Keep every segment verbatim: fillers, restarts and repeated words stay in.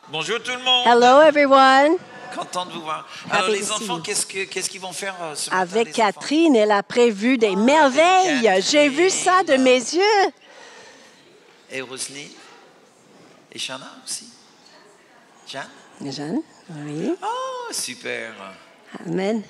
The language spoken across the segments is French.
Bonjour tout le monde. Hello, everyone. Content de vous voir. Happy Alors les to see enfants, you. qu'est-ce que qu'est-ce qu'ils vont faire euh, ce matin, Avec les Catherine, elle a prévu des merveilles. Catherine. J'ai vu ça de mes yeux. enfants? Et Roselyne et Shana aussi. Jeanne. Jeanne, oui. Oh super. Amen.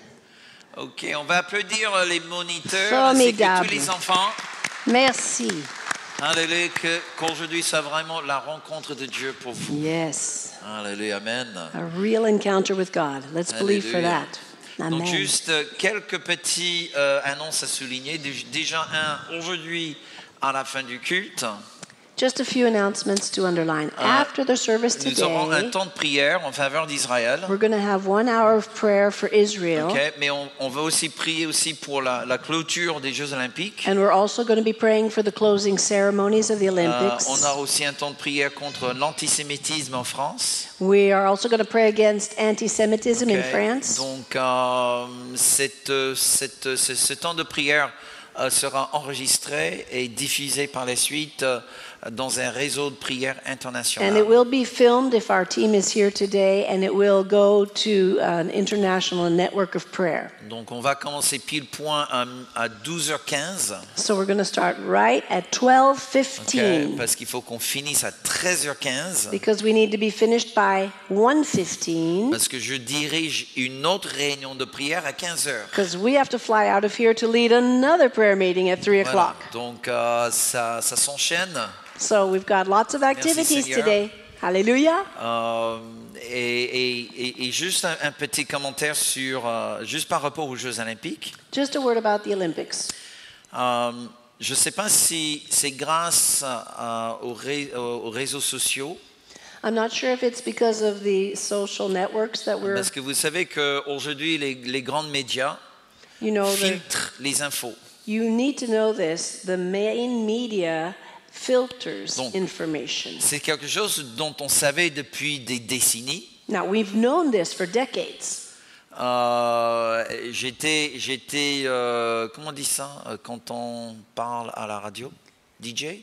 Ok, on va applaudir les moniteurs ainsi que Formidable. tous les enfants. Merci. Alléluia, que qu'aujourd'hui soit vraiment la rencontre de Dieu pour vous. Yes. Alléluia, amen. A real encounter with God. Let's believe for Alléluia. that. Amen. Donc juste euh, quelques petits euh, annonces à souligner. Dé- Déjà un, aujourd'hui à la fin du culte, Just a few announcements to underline. After the service nous aurons un today, temps de prière en faveur d'Israël. we're going to have one hour of prayer for Israel. Ok, mais on, on va aussi prier aussi pour la, la clôture des Jeux Olympiques. And we're also going to be praying for the closing ceremonies of the Euh, Olympics. on a aussi un temps de prière contre l'antisémitisme en France. We are also going to pray against anti-Semitism in Ok, France. donc euh, cette, cette, ce, ce temps de prière euh, sera enregistré et diffusé par la suite euh, dans un réseau de prière And international. it will be filmed if our team is here today, and it will go to an international network of prayer. Donc on va commencer pile point à, à douze heures quinze. So we're going to start right at twelve Ok, fifteen, parce qu'il faut qu'on finisse à treize heures quinze. because we need to be finished by one fifteen, Parce que je dirige une autre réunion de prière à quinze heures. because we have to fly out of here to lead another prayer meeting at three Voilà. o'clock. Donc euh, ça, ça s'enchaîne. So we've got lots of activities Seigneur. today. Hallelujah. Euh, et, et- et- et juste un, un petit commentaire sur, euh, juste par rapport aux Jeux Olympiques. Just a word about the Olympics. Euh, je ne sais pas si c'est grâce euh, aux, ré- aux réseaux sociaux, I'm not sure if it's because of the social networks that we're, parce que vous savez qu'aujourd'hui, les, les grands médias you know, the, filtrent les infos. you need to know this. The main media filters Donc, information. C'est quelque chose dont on savait depuis des décennies. Now, we've known this for decades. Euh, j'étais, j'étais euh, comment on dit ça euh, quand on parle à la radio? D J?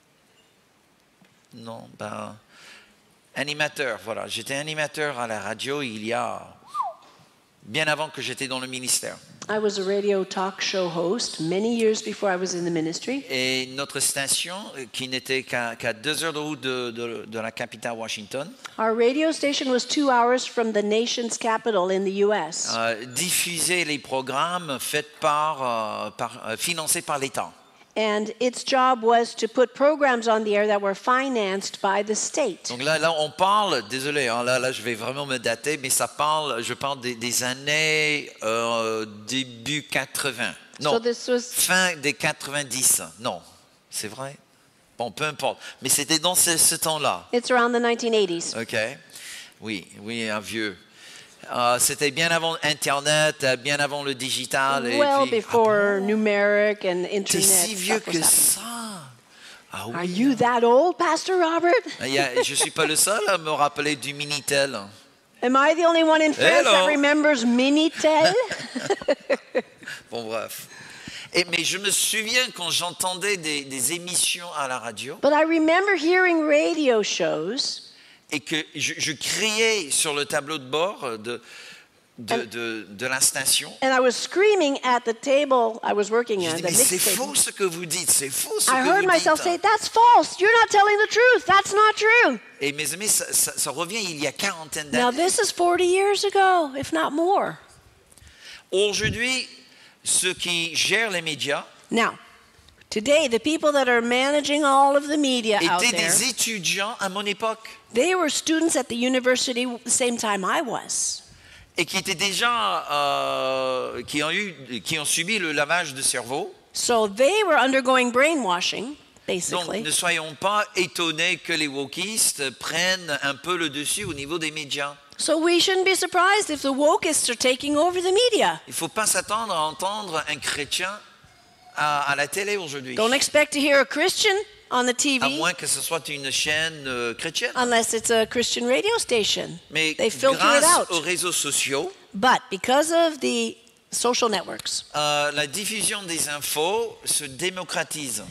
Non, ben, animateur, voilà. J'étais animateur à la radio il y a, bien avant que j'étais dans le ministère. I was a radio talk show host many years before I was in the ministry. Et notre station, euh, qui n'était qu'à, qu'à deux heures de route de, de- de la capitale Washington, Our radio station was two hours from the nation's capital in the U S. euh, diffusait les programmes faits par, euh, par, euh, financés par l'État. And its job was to put programs on the air that were financed by the state. Donc là, là, on parle, désolé, hein, là, là, je vais vraiment me dater, mais ça parle, je parle des, des années euh, début quatre-vingts. Non, So this was fin des quatre-vingt-dix. Non, c'est vrai. Bon, peu importe. Mais c'était dans ce, ce temps-là. it's around the nineteen eighties. OK. Oui, oui, un vieux. Euh, c'était bien avant Internet, euh, bien avant le digital. Et Well puis, before numeric and t'es internet. si vieux stuff was que happening. ça. Ah oui. Are you that old, Pastor Robert? Il y a- je ne suis pas le seul à me rappeler du Minitel. Am I the only one in France Hello. that remembers Minitel? Bon, bref. Et, mais je me souviens quand j'entendais des, des émissions à la radio But I remember hearing radio shows, et que je, je criais sur le tableau de bord de, de, And- de, de la station. and I was screaming at the table I was working Je at, dis, the mais c'est mix faux table. ce que vous dites, c'est faux ce I que heard vous myself say, dites. "That's false. You're not telling the truth. That's not true." Et mes amis, ça, ça- ça revient il y a quarantaine Now d'années. this is forty years ago, if not more. Aujourd'hui, ceux qui gèrent les médias Now, today the people that are managing all of the media out étaient there, des étudiants à mon époque they were students at the university the same time I was. et qui étaient déjà, euh, qui ont eu, qui ont subi le lavage de cerveau. So they were undergoing brainwashing, Donc, basically. ne soyons pas étonnés que les wokistes prennent un peu le dessus au niveau des médias. So we shouldn't be surprised if the wokists are taking over the media. Il ne faut pas s'attendre à entendre un chrétien à, à la télé aujourd'hui, Don't expect to hear a Christian on the T à V moins que ce soit une chaîne euh, chrétienne. unless it's a Christian radio station. Mais They filter it grâce out. aux réseaux sociaux, But because of the social networks, euh, la diffusion des infos se démocratise.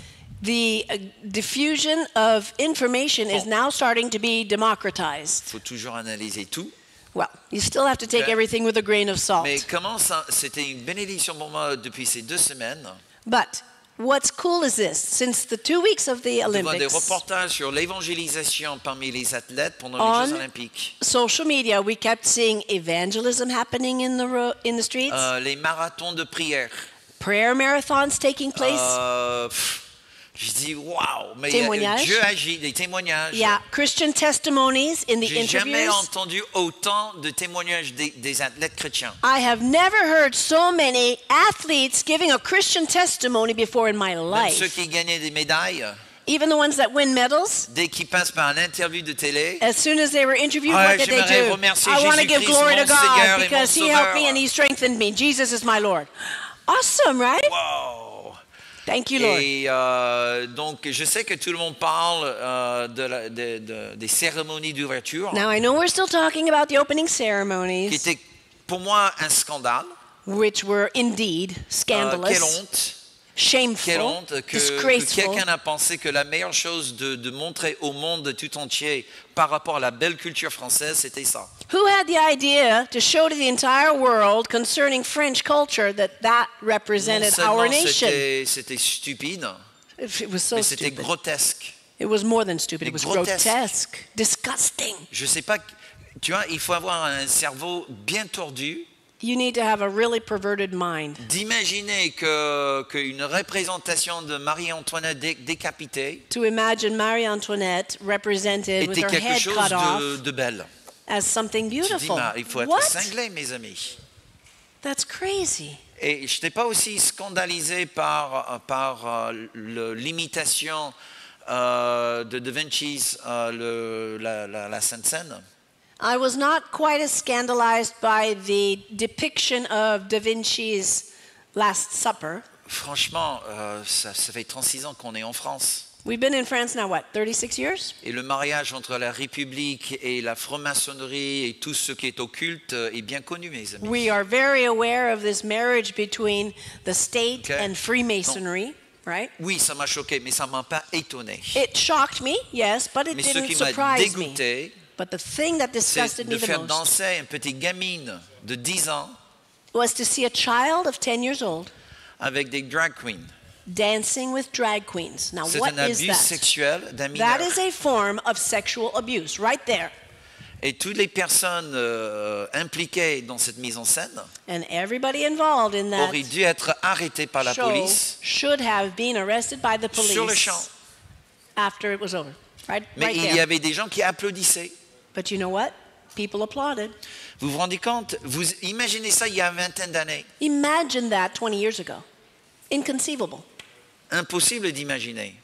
The uh, diffusion of information is now starting to be democratized. Il faut toujours analyser tout. Well, you still have to take Okay. everything with a grain of salt. Mais comment ça, c'était une bénédiction pour moi depuis ces deux semaines But what's cool is this: since the two weeks of the de voir des Olympics, reportages sur l'évangélisation parmi les athlètes pendant On- les Jeux Olympiques. social media, we kept seeing evangelism happening in the ro- in the streets, Euh, les marathons de prière. prayer marathons taking place. Euh, pff, je dis waouh, mais il y a- Témoignages. Dieu agit, des témoignages. Yeah, Christian testimonies in the J'ai jamais interviews. entendu autant de témoignages des, des athlètes chrétiens. I have never heard so many athletes giving a Christian testimony before in my Même ceux life. qui gagnaient des médailles, Even the ones that win medals, dès qu'ils passent par une interview de télé, as soon as they were interviewed, Ah, what did they j'aimerais do? remercier I want to give Jésus-Christ, glory to mon Seigneur God et because mon He helped me Sauveur. and He strengthened me. Jesus is my Lord. Awesome, right? wow. Thank you, Lord. Et euh, donc, je sais que tout le monde parle euh, de la- de- de- des cérémonies d'ouverture, Now, I know we're still talking about the opening qui ceremonies, était pour moi un scandale. which were indeed Euh, quelle scandalous, honte, quelle shameful, honte que, que disgraceful. quelqu'un a pensé que la meilleure chose de, de montrer au monde tout entier par rapport à la belle culture française, c'était ça. Who had the idea to show to the entire world concerning French culture that that Non represented seulement our nation? c'était c'était stupide, It was so mais c'était stupid. grotesque. It was more than stupid. It Mais was grotesque. grotesque, disgusting. Je sais pas, tu vois, il faut avoir un cerveau bien tordu You need to have a really perverted mind d'imaginer que qu'une représentation de Marie-Antoinette dé- décapitée to imagine Marie Antoinette represented with était her quelque head chose cut de, off de belle. as something Tu dis, beautiful. mais il faut être What? cinglé, mes amis. That's crazy. Et je n'étais pas aussi scandalisé par, par euh, le- l'imitation euh, de Da Vinci's euh, le- la, la- la Sainte Seine. I was not quite as scandalized by the depiction of Da Vinci's Last Supper. Franchement, euh, ça, ça fait trente-six ans qu'on est en France. We've been in France now, what, thirty-six years? Et le mariage entre la République et la franc-maçonnerie et tout ce qui est occulte est bien connu, mes amis. We are very aware of this marriage between the state Okay. and Freemasonry, right? Oui, ça m'a choqué, mais ça ne m'a pas étonné. It shocked me, yes, but it Mais ce didn't qui m'a surprise me. dégoûté, But the thing that c'est disgusted de me the faire most danser une petite gamine de dix ans was to see a child of ten years old avec des drag queens. dancing with drag queens. Now, C'est what un is abus that? sexuel d'un mineur. That is a form of sexual abuse, right there. Et toutes les personnes euh, impliquées dans cette mise en scène And everybody involved in that auraient dû être arrêtées par la show police should have been arrested by the sur le police champ. after it was over. Right, Mais right il y there. avait des gens qui applaudissaient. But you know what? People applauded. Vous vous rendez compte? Vous imaginez ça il y a une vingtaine d'années. Imagine that twenty years ago. Inconceivable. Impossible d'imaginer.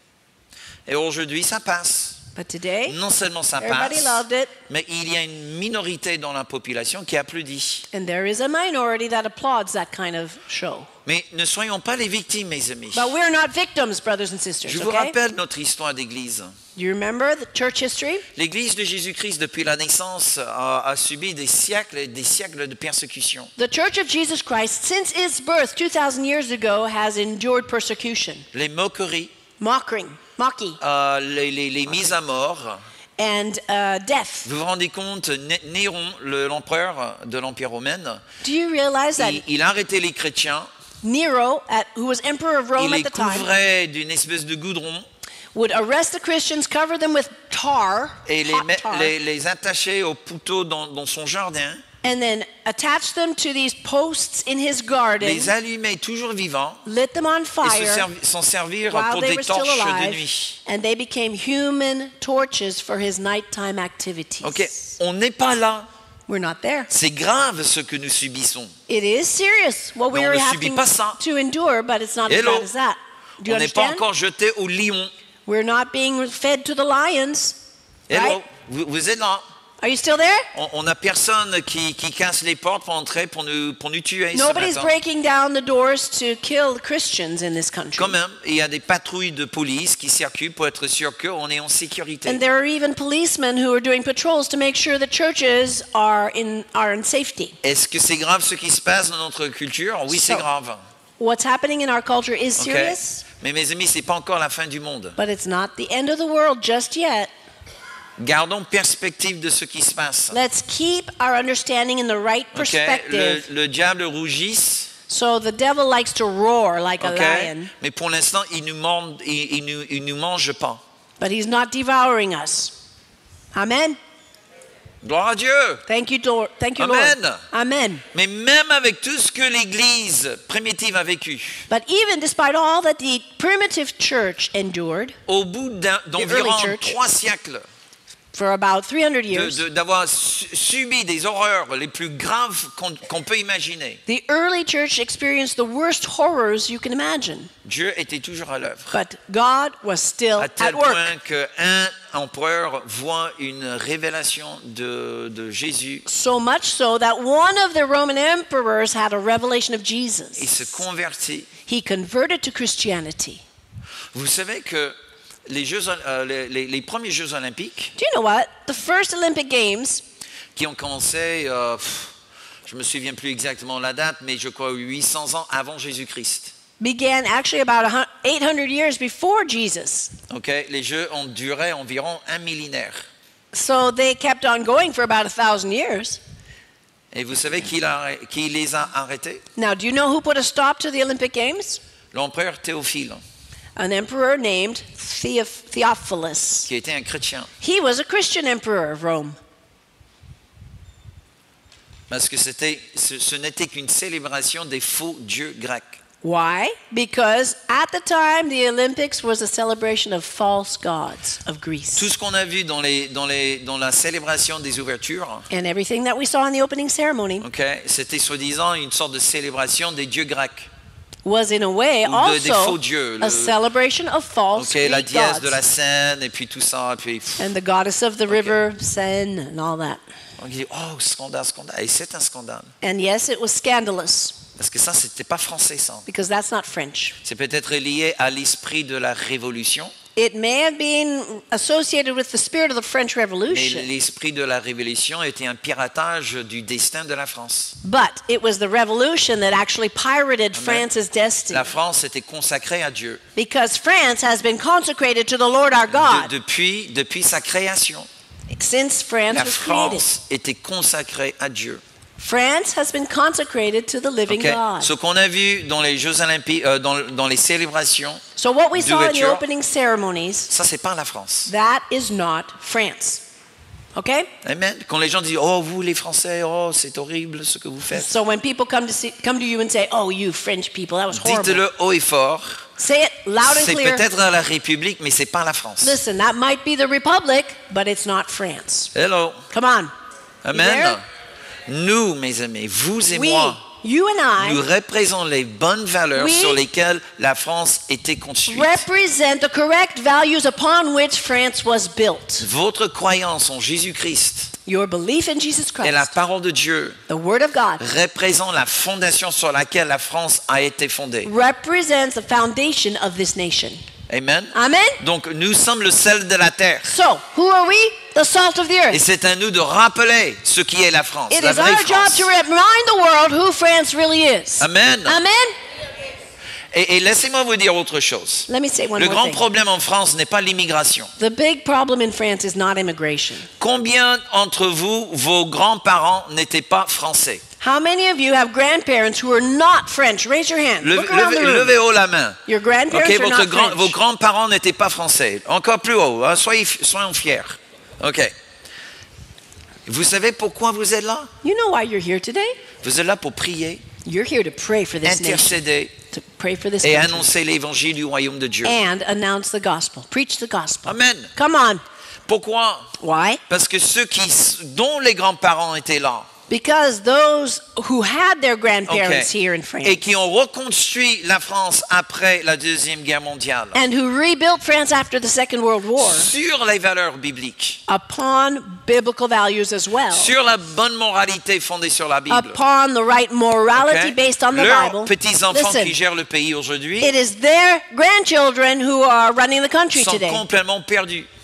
Et aujourd'hui, ça passe. But today, Non seulement ça everybody passe, loved it, mais il y a une minorité dans la population qui applaudit. and there is a minority that applauds that kind of show. Mais ne soyons pas les victimes, mes amis. But we're not victims, brothers and sisters, Je vous okay? rappelle notre histoire d'église. You remember the church history? L'église de Jésus-Christ, depuis la naissance, a, a subi des siècles et des siècles de persécution. The church of Jesus Christ, since its birth two thousand years ago, has endured persecution, Les moqueries, mocking, mocking, euh, les, les- les mises à mort. and uh, death. Vous vous rendez compte, Né- Néron, le- l'empereur de l'Empire romain, Do you realize that il, il a arrêté les chrétiens, Nero, at, who was emperor of Rome il at les the time, couvrait d'une espèce de goudron would arrest the Christians, cover them with tar, et les, hot met- tar, les, les attachait au poteau dans, dans son jardin, and then attach them to these posts in his garden, les allumait toujours vivants lit them on et se fire servi- s'en servir while pour they des were still torches de alive, nuit. and they became human torches for his nighttime activities. Ok, on n'est pas là. We're not there. C'est grave ce que nous subissons. It is serious what Mais we on are ne subit having pas ça. to endure, but it's not Hello. as bad as that. Do you On n'est pas understand? encore jeté au lion. We're not being fed to the lions. Hello, Right? vous, vous êtes là. Are you still there? On n'a personne qui, qui casse les portes pour entrer, pour nous, pour nous tuer. ce Nobody's matin. breaking down the doors to kill Christians in this country. Quand même, il y a des patrouilles de police qui circulent pour être sûr qu'on est en sécurité. And there are even policemen who are doing patrols to make sure the churches are in are in safety. Est-ce que c'est grave ce qui se passe dans notre culture? Oui, c'est So, grave. What's happening in our culture is Ok? serious. Mais mes amis, c'est pas encore la fin du monde. but it's not the end of the world just yet. Gardons perspective de ce qui se passe. Let's keep our understanding in the right Ok, le, perspective. le diable rougisse. So the devil likes to roar like a Ok, lion, mais pour l'instant, il nous mange, il, il nous, il nous mange pas. but he's not devouring us. Amen. Gloire à Dieu. Thank you, Lord. Thank you, Amen. Lord. Amen. Mais même avec tout ce que l'Église primitive a vécu, But even despite all that the primitive church endured au bout d'un- d'environ early church. trois siècles for about three hundred de- years, de- d'avoir su- subi des horreurs les plus graves qu'on qu'on peut imaginer, the early church experienced the worst horrors you can imagine. Dieu était toujours à l'œuvre. But God was still À tel at work. point qu'un empereur voit une révélation de, de Jésus So much so that one of the Roman emperors had a revelation of et Jesus. se convertit. He converted to Christianity. Vous savez que les, Jeux, euh, les, les- les premiers Jeux olympiques Do you know what? The first Olympic Games qui ont commencé, euh, pff, je me souviens plus exactement la date, mais je crois huit cents ans avant Jésus-Christ. began actually about a hun- eight hundred years before Jesus. Ok, les Jeux ont duré environ un millénaire. So they kept on going for about a thousand years. Et vous savez qui, l'a- qui les a arrêtés? Now, do you know who put a stop to the Olympic Games? L'empereur Théophile, An emperor named Theoph- Theophilus. qui était un chrétien. He was a Christian emperor of Rome. Parce que c'était, ce, ce n'était qu'une célébration des faux dieux grecs. Why? Because at the time, the Olympics was a celebration of false gods of Greece. Tout ce qu'on a vu dans, les, dans, les, dans la célébration des ouvertures, And everything that we saw in the opening ceremony ok, c'était soi-disant une sorte de célébration des dieux grecs. was in a way Ou de- des also faux dieux, le- a celebration of false Ok, la Greek déesse gods. de la Seine, et puis tout ça, et puis pff, And the goddess of the river, Seine, and all that. on dit oh scandale, scandale, et c'est un scandale, And yes, it was scandalous parce que ça c'était pas français ça. because that's not French. C'est peut-être lié à l'esprit de la Révolution, It may have been associated with the spirit of the French mais Revolution, l'esprit de la Révolution était un piratage du destin de la France. but it was the revolution that actually pirated France's destiny La France était consacrée à Dieu because France has been consecrated to the Lord our De- God depuis, depuis sa création. since France La was created. France était consacrée à Dieu. France has been consecrated to the living Ok. God. Ce qu'on a vu dans les Jeux Olympiques, euh, dans, dans les célébrations, So what we saw in the d'ouverture, opening ceremonies, ça c'est pas la France. that is not France. Okay? Amen. Quand les gens disent oh vous les Français, oh c'est horrible ce que vous faites, So when people come to see, come to you and say, "Oh, you French people, that was horrible," dites-le haut et fort. say it loud and C'est clear. peut-être la République, mais c'est pas la France. Listen, that might be the Republic, but it's not France. Hello. Come on. Amen. there? Nous, mes amis, vous et We, moi, you and nous I, représentons les bonnes valeurs We sur lesquelles la France était construite. represent the correct values upon which France was built. Votre croyance en Jésus-Christ Your belief in Jesus et la Christ, parole de Dieu the Word of God, représente la fondation sur laquelle la France a été fondée. represents the foundation of this nation. Amen. Amen? Donc nous sommes le sel de la terre. So, who are we? The salt of the Et earth. c'est à nous de rappeler ce qui est la France, It la is vraie our job France. to remind the world who France really is. Amen. Amen? Et, et laissez-moi vous dire autre chose. Let me say one Le more grand thing. problème en France n'est pas l'immigration. The big problem in France is not immigration. Combien d'entre vous, vos grands-parents n'étaient pas français? How many of you have grandparents who are not French? Raise your hand. Levez, Look around the levez- room. levez haut la main. Your grandparents Ok, are votre not grand- French. vos grands-parents n'étaient pas français. Encore plus haut, hein, soyez, soyons fiers. Ok. Vous savez pourquoi vous êtes là? You know why you're here today? Vous êtes là pour prier, You're here to pray for this nation, intercéder to pray for this et country, annoncer l'évangile du royaume de Dieu. and announce the gospel. Preach the gospel. Amen. Come on. Pourquoi? Why? Parce que ceux qui, dont les grands-parents étaient là, Because those who had their grandparents ok, here in France et qui ont reconstruit la France après la Deuxième Guerre mondiale, and who rebuilt France after the Second World War sur les valeurs bibliques, upon biblical values as well, sur la bonne moralité fondée sur la Bible. upon the right morality ok? based on the Leurs Bible. petits-enfants Listen, qui gèrent le pays aujourd'hui it is their grandchildren who are running the country sont today. complètement perdus.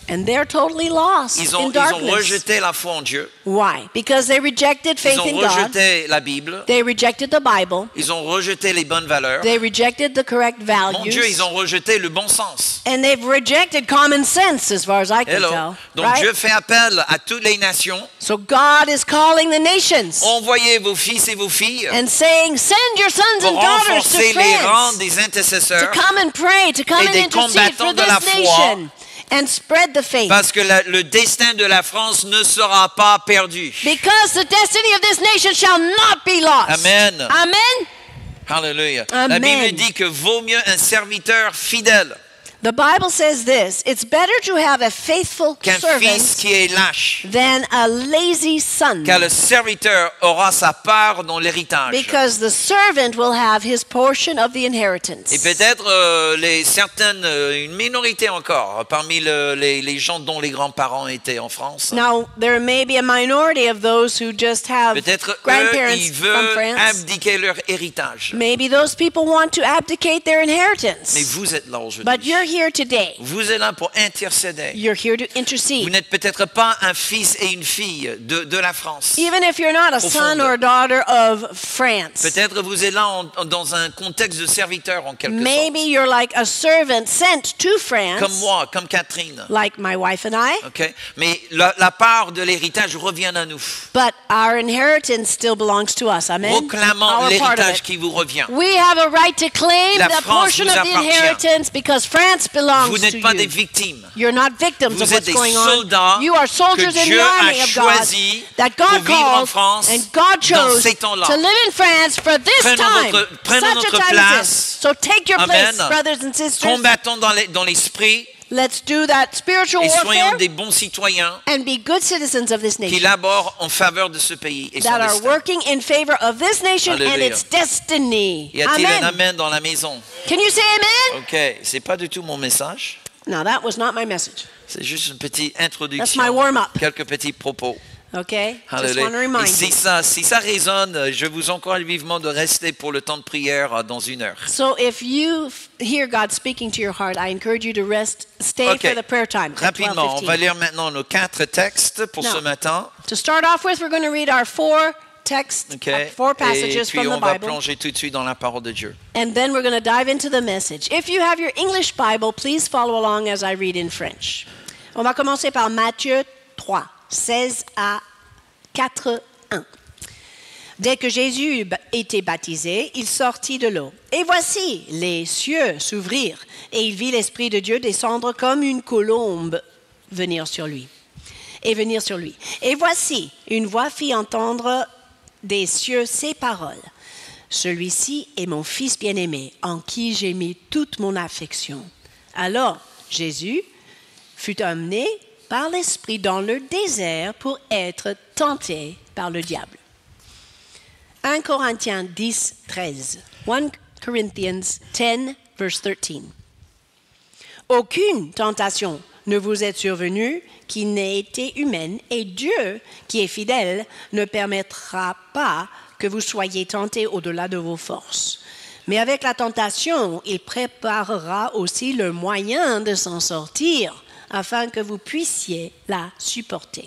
And they're totally lost Ils ont, in ils ont darkness. rejeté la foi en Dieu. Why? Because they rejected Ils faith ont in God. rejeté la Bible. They rejected the Bible. Ils ont rejeté les bonnes valeurs. They rejected the correct Mon Dieu, ils values. ont rejeté le bon sens. And they've rejected common sense as far as I can Hello. tell. Donc Right? Dieu fait appel à toutes les nations. So God is calling the nations Envoyez vos fils et vos filles and saying, send your sons pour and daughters renforcer to les rangs France des to intercesseurs. come and pray, to come et and des intercede for combattants de la this foi. nation and spread the faith. Parce que la- le destin de la France ne sera pas perdu. Because the destiny of this nation shall not be lost. Amen. Amen. Alléluia. La Amen. Bible dit que vaut mieux un serviteur fidèle The Bible says this, it's better to have a faithful qu'un fils servant qui est lâche. than a lazy son. Car le serviteur aura sa part dans l'héritage. Because the servant will have his portion of the inheritance. Et peut-être euh, les certaines, euh, une minorité encore, parmi le- les, les gens dont les grands-parents étaient en France. Now, there may be a minority of those who just have Peut-être eux, grandparents ils from veulent France. abdiquer leur héritage. Maybe those people want to abdicate their inheritance. Mais vous êtes là But aujourd'hui. you're here today. Vous êtes là pour intercéder. You're here to Vous intercede. n'êtes peut-être pas un fils et une fille de, de la France. Even if you're not a son or a daughter of France. Peut-être vous êtes là en- en- dans un contexte de serviteur en quelque Maybe sorte. you're like a servant sent to France. Comme moi, comme Catherine. Like my wife and I. Ok. Mais la, la part de l'héritage revient à nous. But our inheritance still belongs to us. Amen. Proclamons Our part of l'héritage it. qui vous revient. We have a right to claim La the France portion vous of the appartient. inheritance because France belongs Vous to n'êtes pas des you. victimes. You're not victims of Vous êtes what's des going on. soldats You are que soldiers in Dieu the a army of God choisis that pour God vivre en called France and God dans chose ces temps-là. to live in France for this Prenons time, notre- prenons such notre a time place. as this. So take your Amen. place, brothers and sisters. Combattons dans les- dans l'esprit Let's do that spiritual et soyons warfare des bons citoyens and be good citizens of this qui nation laborent en faveur de ce pays et son that are destin. working in favor of this nation and Alléluia. its destiny. Y a-t-il Amen. un amen dans la maison? Can you say amen? Ok, c'est pas du tout mon message. No, that was not my message. C'est juste une petite That's introduction. my warm-up. Quelques petits propos. Okay? Just Alléluia. want to Et remind si you. ça, si ça résonne, je vous encourage vivement de rester pour le temps de prière euh, dans une heure. So if you f- hear God speaking to your heart, I encourage you to rest, stay Ok. for the prayer time. at Rapidement, on va twelve fifteen. lire maintenant nos quatre textes pour No. ce matin. To start off with, we're going to read our four texts, Ok. uh, four Et passages puis from on the va Bible, plonger tout de suite dans la parole de Dieu. and then we're going to dive into the message. If you have your English Bible, please follow along as I read in French. On va commencer par Matthieu trois, seize à quatre, un. Dès que Jésus eut ba- été baptisé, il sortit de l'eau. Et voici, les cieux s'ouvrirent, et il vit l'Esprit de Dieu descendre comme une colombe venir sur lui. Et venir sur lui. Et voici, une voix fit entendre des cieux ces paroles. Celui-ci est mon Fils bien-aimé, en qui j'ai mis toute mon affection. Alors, Jésus fut amené par l'Esprit dans le désert pour être tenté par le diable. un Corinthiens dix, treize. one Corinthians ten, verse thirteen. Aucune tentation ne vous est survenue qui n'ait été humaine, et Dieu, qui est fidèle, ne permettra pas que vous soyez tentés au-delà de vos forces. Mais avec la tentation, il préparera aussi le moyen de s'en sortir, afin que vous puissiez la supporter.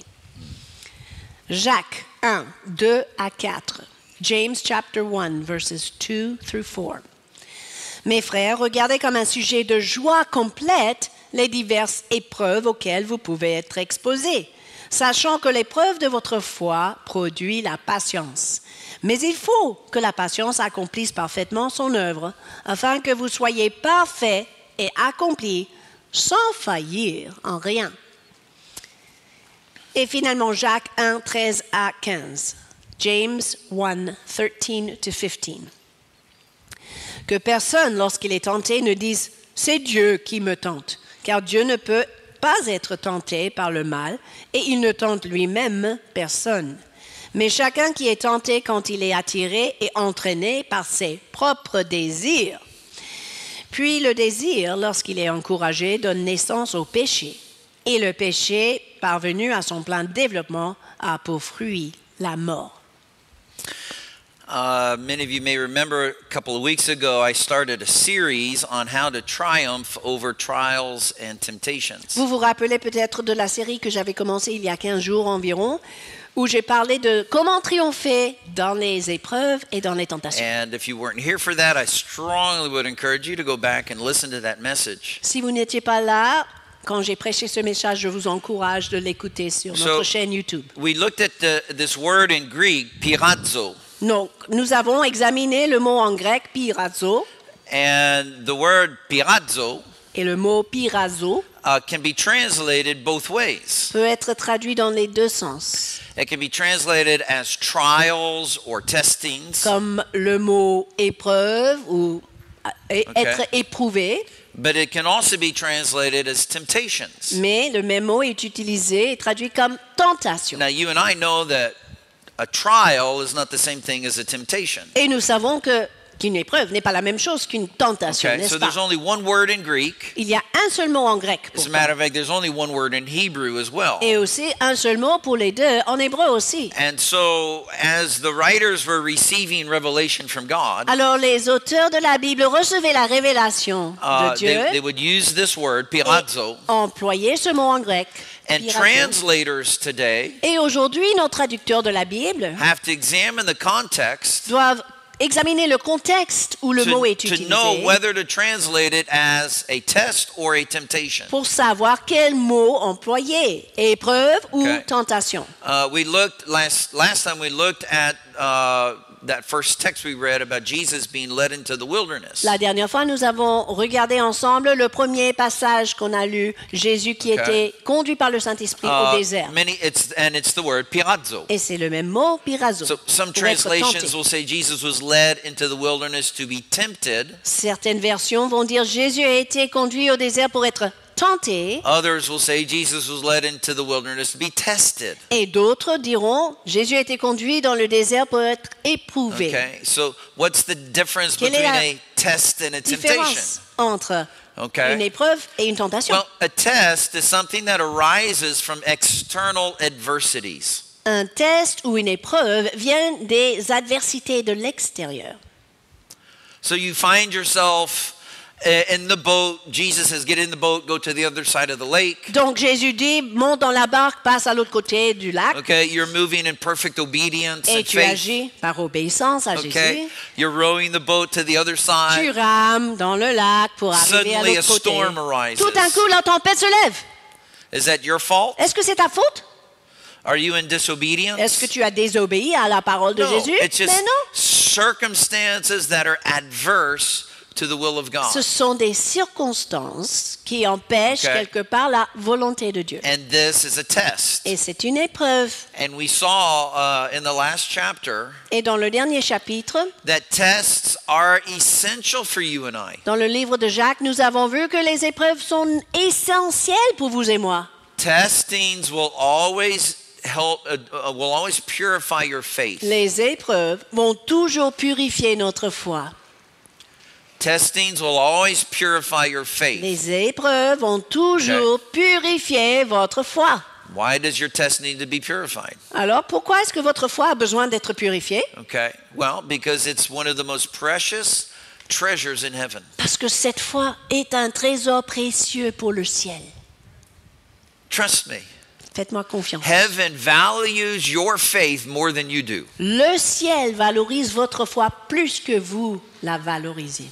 Jacques un, deux à quatre. James chapter one, verses two through four. Mes frères, regardez comme un sujet de joie complète les diverses épreuves auxquelles vous pouvez être exposés, sachant que l'épreuve de votre foi produit la patience. Mais il faut que la patience accomplisse parfaitement son œuvre, afin que vous soyez parfaits et accomplis sans faillir en rien. Et finalement, Jacques un, treize à quinze. James one, thirteen to fifteen. Que personne, lorsqu'il est tenté, ne dise « c'est Dieu qui me tente », car Dieu ne peut pas être tenté par le mal, et il ne tente lui-même personne. Mais chacun qui est tenté quand il est attiré et entraîné par ses propres désirs. Puis le désir, lorsqu'il est encouragé, donne naissance au péché. Et le péché, parvenu à son plein développement, a pour fruit la mort. Uh, many of you may remember a couple of weeks ago, I started a series on how to triumph over trials and temptations. Vous vous rappelez peut-être de la série que j'avais commencée il y a quinze jours environ, où j'ai parlé de comment triompher dans les épreuves et dans les tentations. And if you weren't here for that, I strongly would encourage you to go back and listen to that message. Si vous n'étiez pas là, quand j'ai prêché ce message, je vous encourage de l'écouter sur So, notre chaîne YouTube. We looked at the, this word in Greek, pirazo. Donc, nous avons examiné le mot en grec pirazo, And the word pirazo et le mot pirazo uh, can be translated both ways. peut être traduit dans les deux sens, It can be translated as trials or testings, comme le mot épreuve ou euh, Okay. être éprouvé, but it can also be translated as temptations. mais le même mot est utilisé et traduit comme tentation. Now, you and I know that a trial is not the same thing as a temptation. Et nous savons que qu'une épreuve n'est pas la même chose qu'une tentation, Okay, n'est-ce so pas? there's only one word in Greek. Il y a un seul mot en grec pour As a ça. matter of fact, there's only one word in Hebrew as well. Et aussi un seul mot pour les deux, en hébreu aussi. And so, as the writers were receiving revelation from God, Alors les auteurs de la Bible recevaient la révélation uh, de Dieu they, they would use this word, et pirazo, employer ce mot en grec. and pirazo. translators today Et aujourd'hui, nos traducteurs de la Bible have to examine the context doivent examiner le contexte où le mot to, est to utilisé know whether to translate it as a test or a temptation. pour savoir quel mot employer, épreuve ou Okay. tentation. Uh, we looked last last time we looked at uh, that first text we read about Jesus being led into the wilderness. La dernière fois, nous avons regardé ensemble le premier passage qu'on a lu, Jésus qui Okay. était conduit par le Saint-Esprit Uh, au désert. many it's and it's the word pirazo. Et c'est le même mot, pirazo, So some pour être tenté. translations will say Jesus was led into the wilderness to be tempted. Certaines versions vont dire Jésus a été conduit au désert pour être tenté, Others will say Jesus was led into the wilderness to be tested. et d'autres diront Jésus a été conduit dans le désert pour être éprouvé. Okay, so what's the difference Quelle est between la a test and a temptation? Différence entre Okay. une épreuve et une tentation. Well, a test is something that arises from external adversities. Un test ou une épreuve vient des adversités de l'extérieur. So you find yourself uh, in the boat. Jesus says, "Get in the boat, go to the other side of the lake." Donc Jésus dit, monte dans la barque, passe à l'autre côté du lac, Okay, you're moving in perfect obedience et and tu faith. agis par obéissance à Okay, Jésus. you're rowing the boat to the other Tu side. rames dans le lac pour arriver à Suddenly a l'autre côté. storm arises. Tout d'un coup, la tempête se lève. Is that your fault? Est-ce que c'est ta faute? Are you in disobedience? Est-ce que tu as désobéi à la parole de No, Jésus? it's just Mais non. circumstances that are adverse to the will of God. Ce sont des circonstances qui empêchent Okay. quelque part la volonté de Dieu. And this is a test. Et c'est une épreuve. And we saw uh, in the last chapter Et dans le dernier chapitre, that tests are essential for you and I. dans le livre de Jacques, nous avons vu que les épreuves sont essentielles pour vous et moi. Testings will always help, uh, uh, will always purify your faith. Les épreuves vont toujours purifier notre foi. Testings will always purify your faith. Les épreuves vont toujours purifier votre foi. Why does your test need to be purified? Alors pourquoi est-ce que votre foi a besoin d'être purifiée? Okay. Well, because it's one of the most precious treasures in heaven. Parce que cette foi est un trésor précieux pour le ciel. Trust me. Faites-moi confiance. Heaven values your faith more than you do. Le ciel valorise votre foi plus que vous la valorisez.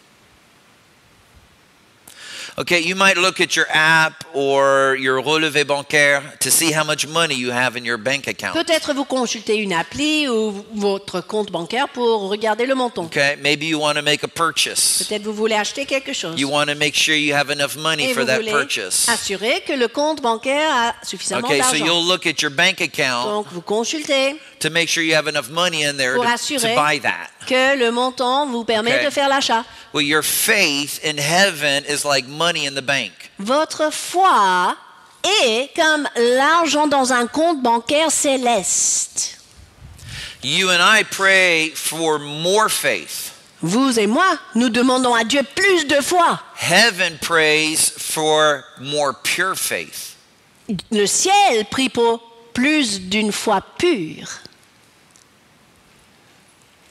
Okay, you might look at your app or your relevé bancaire to see how much money you have in your bank account. Peut-être vous consultez une appli ou votre compte bancaire pour regarder le montant. Okay, maybe you want to make a purchase. Peut-être vous voulez acheter quelque chose. You want to make sure you have enough money Et for vous that voulez purchase. assurer que le compte bancaire a suffisamment Okay, so d'argent. you'll look at your bank account Donc vous consultez to make sure you have enough money in there pour to, to assurer buy that. que le montant vous permet Okay. de faire l'achat. Well, your faith in heaven is like money in the bank. Votre foi est comme l'argent dans un compte bancaire céleste. You and I pray for more faith. Vous et moi, nous demandons à Dieu plus de foi. Heaven prays for more pure faith. Le ciel prie pour plus d'une foi pure.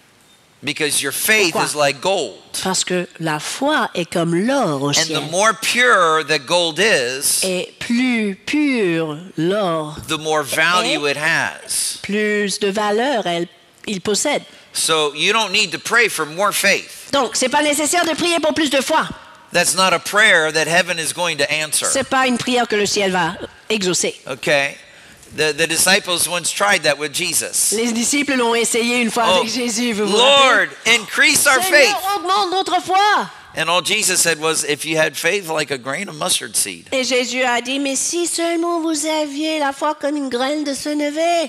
Because your faith Pourquoi? is like gold. Parce que la foi est comme l'or au And ciel. the more pure that gold is, Et plus pur l'or, the more value it has. plus de valeur elle, il possède. So you don't need to pray for more faith. Donc, c'est pas nécessaire de prier pour plus de foi. That's not a prayer that heaven is going to answer. C'est pas une prière que le ciel va exaucer. Okay? The, the disciples once tried that with Jesus. Les disciples l'ont essayé une fois Oh, avec Jésus. Vous vous Lord, rappelez? increase our faith. Seigneur, augmente notre foi. And all Jesus said was, if you had faith like a grain of mustard seed. Et Jésus a dit, mais si seulement vous aviez la foi comme une graine de sénévé,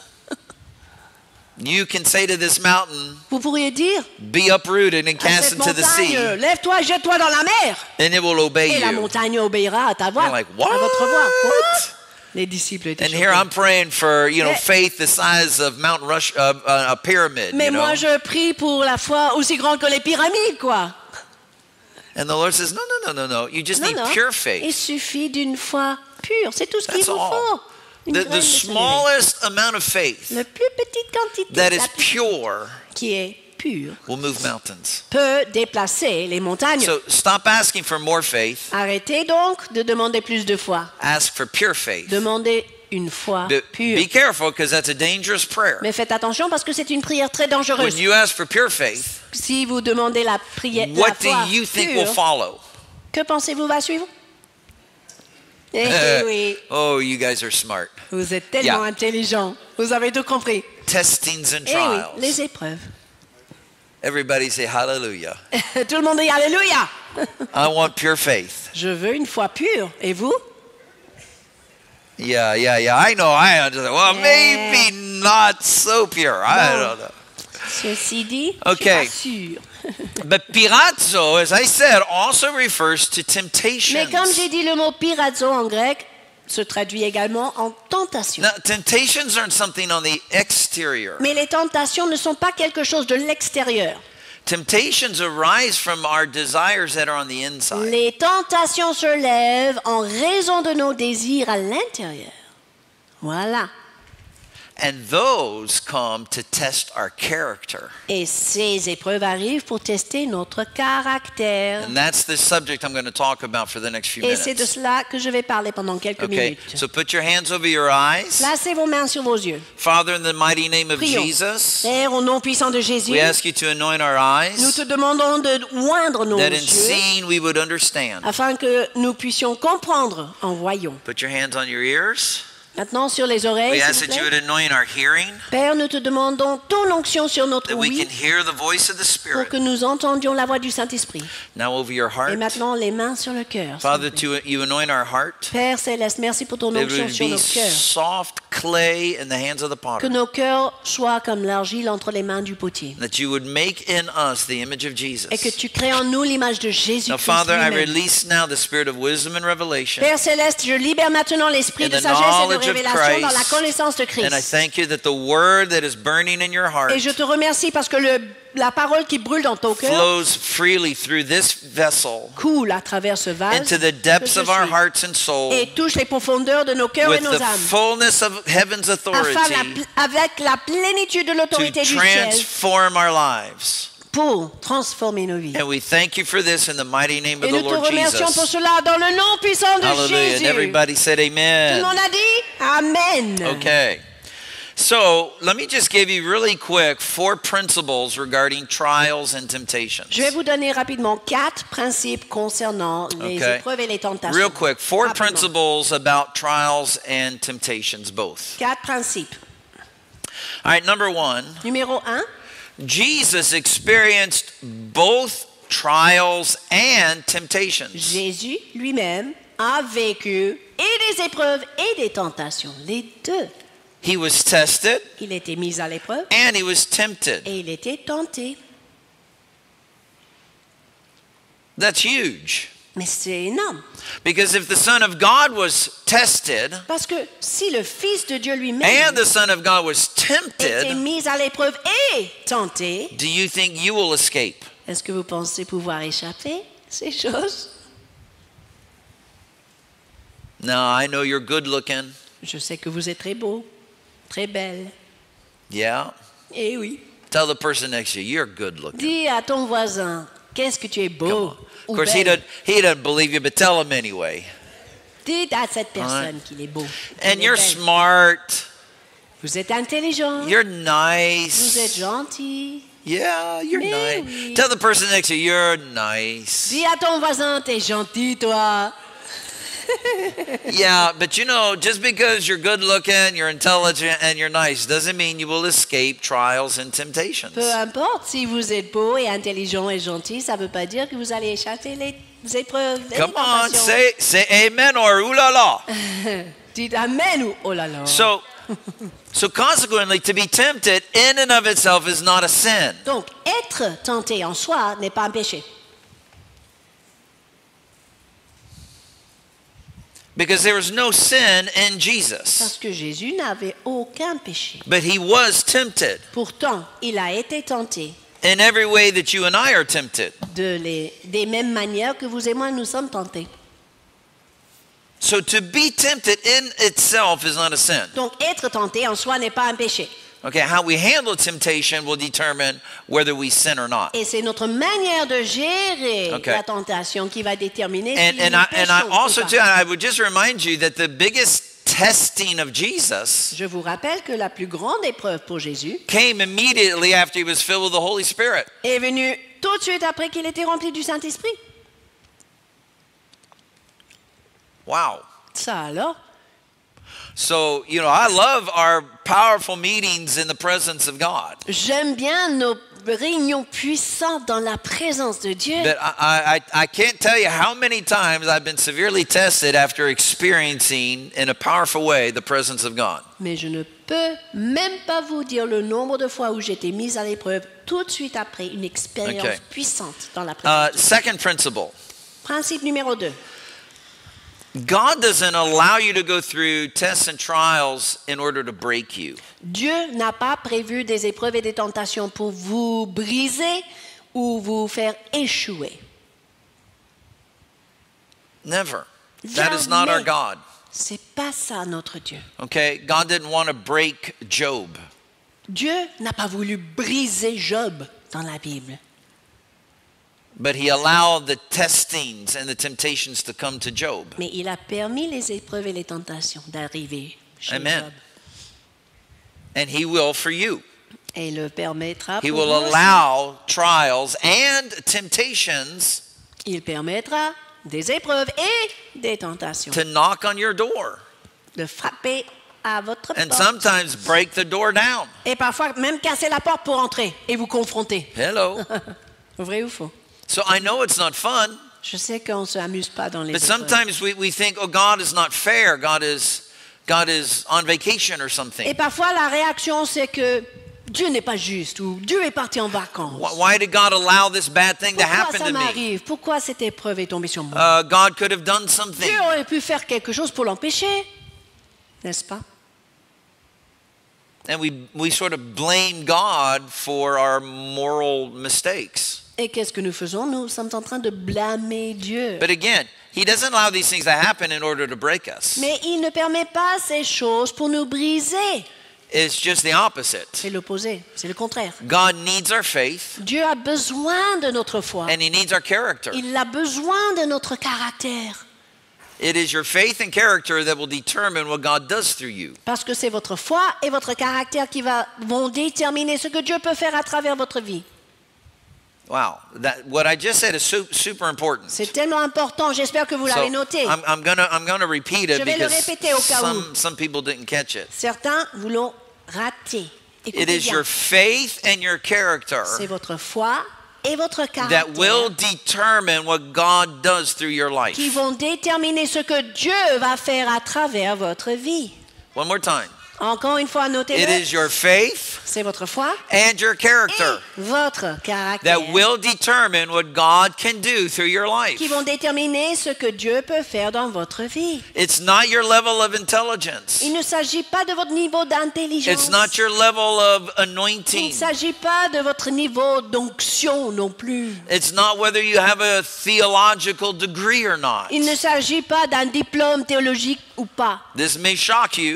You can say to this mountain, vous pourriez dire be uprooted and à cast cette into the sea, montagne, lève-toi, jette-toi dans la mer. and it will obey Et la you. montagne obéira à ta voix, You're like, à votre voix. Quoi? what? Les disciples étaient And choqués. here I'm praying for, you know, Mais- faith the size of Mount Rush, uh, uh, a pyramid, Mais you know. moi, je prie pour la foi aussi grande que les pyramides, quoi. And the Lord says, no, no, no, no, no. You just Non, need non. pure Il faith. suffit d'une foi pure. C'est tout ce qu'il That's vous all. faut. Une The, graine the de sénévé. smallest amount of faith La plus petite quantité that la is plus- pure qui est pure will move mountains. peut déplacer les montagnes. So stop asking for more faith. Arrêtez donc de demander plus de foi. Ask for pure faith. Demandez une foi Be, pure. be careful because that's a dangerous prayer. Mais faites attention parce que c'est une prière très dangereuse. When you ask for pure faith, Si vous demandez la prière, la what do foi you think will pure, follow? que pensez-vous va suivre? Eh oui, Oh, you guys are smart. vous êtes tellement Yeah. intelligents. Vous avez tout compris. Testings and Eh oui, trials. les épreuves. Everybody say hallelujah. Tout le monde dit Alléluia. I want pure faith. Je veux une foi pure. Et vous? Yeah, yeah, yeah. I know. I understand. Well, Yeah. maybe not so pure. I No. don't know. Ceci dit, Okay. je suis pas sûr. But pirazzo, as I said, also refers to Mais temptations. comme j'ai dit, le mot pirazo en grec se traduit également en tentation. Now, temptations aren't something on the exterior. Mais les tentations ne sont pas quelque chose de l'extérieur. Temptations arise from our desires that are on the inside. Les tentations se lèvent en raison de nos désirs à l'intérieur. Voilà. And those come to test our character. Et ces épreuves arrivent pour tester notre caractère. And that's the subject I'm going to talk about for the next few Et c'est de minutes. cela que je vais parler pendant quelques Okay, minutes. so put your hands over your eyes. Placez vos mains sur vos yeux. Father, in the mighty name of Prions. Jesus, Père, au nom puissant de Jésus, we ask you to anoint our nous eyes, te demandons de oindre nos that in yeux seeing we would understand. afin que nous puissions comprendre en voyant. Put your hands on your ears. Maintenant sur les We oreilles, ask s'il vous that you plaît. would anoint our hearing, Père, nous te demandons ton onction sur notre that we oui can hear the voice of the pour Spirit. que nous entendions la voix du Saint-Esprit. Now over your Et heart. maintenant, les mains sur le cœur. s'il Father, vous plaît. to you anoint our heart. Père Céleste, merci pour ton That it onction would sur be nos cœurs. soft clay in the hands of the Que potter. nos cœurs soient comme l'argile entre les mains du potier. That you would make in us the image of Et que Jesus. tu crées en nous l'image de Now, Jésus-Christ Father, I lui-même. release now the spirit of wisdom and revelation. Père Céleste, je libère maintenant l'esprit In de the sagesse et de knowledge of révélation dans la Christ. connaissance de Christ. And I thank you that the word that is burning in your heart Et je te remercie parce que le, la parole qui brûle dans ton cœur flows freely through this vessel coule à travers ce vase into the que depths je of our suis hearts and soul et touche les profondeurs de nos cœurs et with nos the âmes fullness of heaven's afin la authority pl- avec la plénitude de to l'autorité du ciel transform our lives. pour transformer nos vies. And we thank you for this in the mighty name of Et the nous te Lord remercions pour Jesus. cela dans le nom puissant de Hallelujah. And Jésus. everybody said Tout le amen. monde a dit Amen. Okay. So let me just give you really quick four principles regarding trials and temptations. Je vais vous donner rapidement quatre principes concernant les Okay. épreuves et les tentations. Real quick, four Rapidement. principles about trials and temptations, both. Quatre principes. All right, number one, Numéro un, Jesus experienced both trials and temptations. Jésus lui-même a vécu et des épreuves et des tentations, les deux. He was tested Il était mis à l'épreuve and he was tempted. et il était tenté. That's huge. Mais c'est énorme. Because if the Son of God was tested Parce que si le Fils de Dieu and lui-même the Son of God was était tempted, mis à l'épreuve et tenté, do you think you will escape? est-ce que vous pensez pouvoir échapper ces choses? Now, I know you're good looking. Je sais que vous êtes très beau, très belle. Yeah. Eh oui. Tell the person next to you, you're good looking. Dis à ton voisin, qu'est-ce que tu es Come on. beau Of ou course, he belle. doesn't, he doesn't believe you, but tell him anyway. Dis à cette personne qu'il est beau. And qu'il est you're belle. smart. Vous êtes intelligent. You're Vous nice. êtes gentil. Yeah, you're Mais nice. oui. Tell the person next to you, you're nice. Dis à ton voisin, t'es gentil, toi. Yeah, but you know, just because you're good looking, you're intelligent, and you're nice doesn't mean you will escape trials and temptations. Peu importe, si vous êtes beau et intelligent et gentil, ça ne veut pas dire que vous allez échapper les épreuves. les Come on, tentations. say say amen or ooh la la. Dites amen ou oh là là. So, so consequently, to be tempted in and of itself is not a sin. Donc, être tenté en soi n'est pas un péché. Because there was no sin in Jesus. Parce que Jésus n'avait aucun péché. But he was tempted Pourtant, il a été tenté in every way that you and I are tempted. de les, des mêmes manières que vous et moi nous sommes tentés. So to be tempted in itself is not a sin. Donc, être tenté en soi n'est pas un péché. Okay, how we handle temptation will determine whether we sin or not. Et c'est notre manière de gérer Okay. la tentation qui va déterminer And, si and, nous I, and I péchons ou also, pas. too, I would just remind you that the biggest testing of Jesus Je vous rappelle que la plus grande épreuve pour Jésus came immediately after he was filled with the Holy Spirit. est venue tout de suite après qu'il était rempli du Saint-Esprit. Wow. Ça alors? So, you know, I love our powerful meetings in the presence of God. J'aime bien nos réunions puissantes dans la présence de Dieu. But I, I, I can't tell you how many times I've been severely tested after experiencing in a powerful way the presence of God. Mais je ne peux même pas vous dire le nombre de fois où j'ai été mise à l'épreuve tout de suite après une expérience Okay. puissante dans la Uh, présence de Dieu. second principle. Principe numéro deux. God doesn't allow you to go through tests and trials in order to break you. Dieu n'a pas prévu des épreuves et des tentations pour vous briser ou vous faire échouer. Never. That is not our Jamais. God. C'est pas ça notre Dieu. Okay? God didn't want to break Job. Dieu n'a pas voulu briser Job dans la Bible. But he allowed the testings and the temptations to come to Job. Mais il a permis les épreuves et les tentations d'arriver chez Amen. Job. And he will for you. Et il le permettra He pour will vous aussi. allow trials and temptations Il permettra des épreuves et des tentations to knock on your door de frapper à votre and porte. sometimes break the door down. Et parfois même casser la porte pour entrer et vous confronter. Hello. Vrai ou faux? So I know it's not fun, Je sais qu'on ne s'amuse pas dans les but épreuves. sometimes we, we think, oh, God is not fair. God is, God is on vacation or Et something. parfois la réaction c'est que Dieu n'est pas juste ou Dieu est parti en vacances. Why why did God allow this bad thing to Pourquoi happen ça to me? m'arrive? Pourquoi cette épreuve est tombée sur moi? Uh, God could have done something. Dieu aurait pu faire quelque chose pour l'empêcher, n'est-ce pas? And we, we sort of blame God for our moral mistakes. Et qu'est-ce que nous faisons? Nous sommes en train de blâmer Dieu. But again, He doesn't allow these things to happen in order to break us. Mais il ne permet pas ces choses pour nous briser. It's just the opposite. C'est l'opposé, c'est le contraire. God needs our faith Dieu a besoin de notre foi. and He needs our character. Il a besoin de notre caractère. It is your faith and character that will determine what God does through you. Parce que c'est votre foi et votre caractère qui va, vont déterminer ce que Dieu peut faire à travers votre vie. Wow, that what I just said is su- super important. C'est tellement important, j'espère que vous So l'avez noté. I'm, I'm gonna I'm gonna repeat it Je vais le because répéter au cas some où. some people didn't catch it. Certains vous l'ont raté. It Écoutez is bien. your faith and your character C'est votre foi et votre that will caractère determine what God does through your life. qui vont déterminer ce que Dieu va faire à travers votre vie. One more time. Encore une fois, It notez-le. is your faith C'est votre foi and your character et votre caractère that will determine what God can do through your life. qui vont déterminer ce que Dieu peut faire dans votre vie. It's not your level of intelligence. Il ne s'agit pas de votre niveau d'intelligence. It's not your level of Il anointing. ne s'agit pas de votre niveau d'onction non plus. It's not whether you have a theological degree or not. Il ne s'agit pas d'un diplôme théologique ou pas. This may shock you,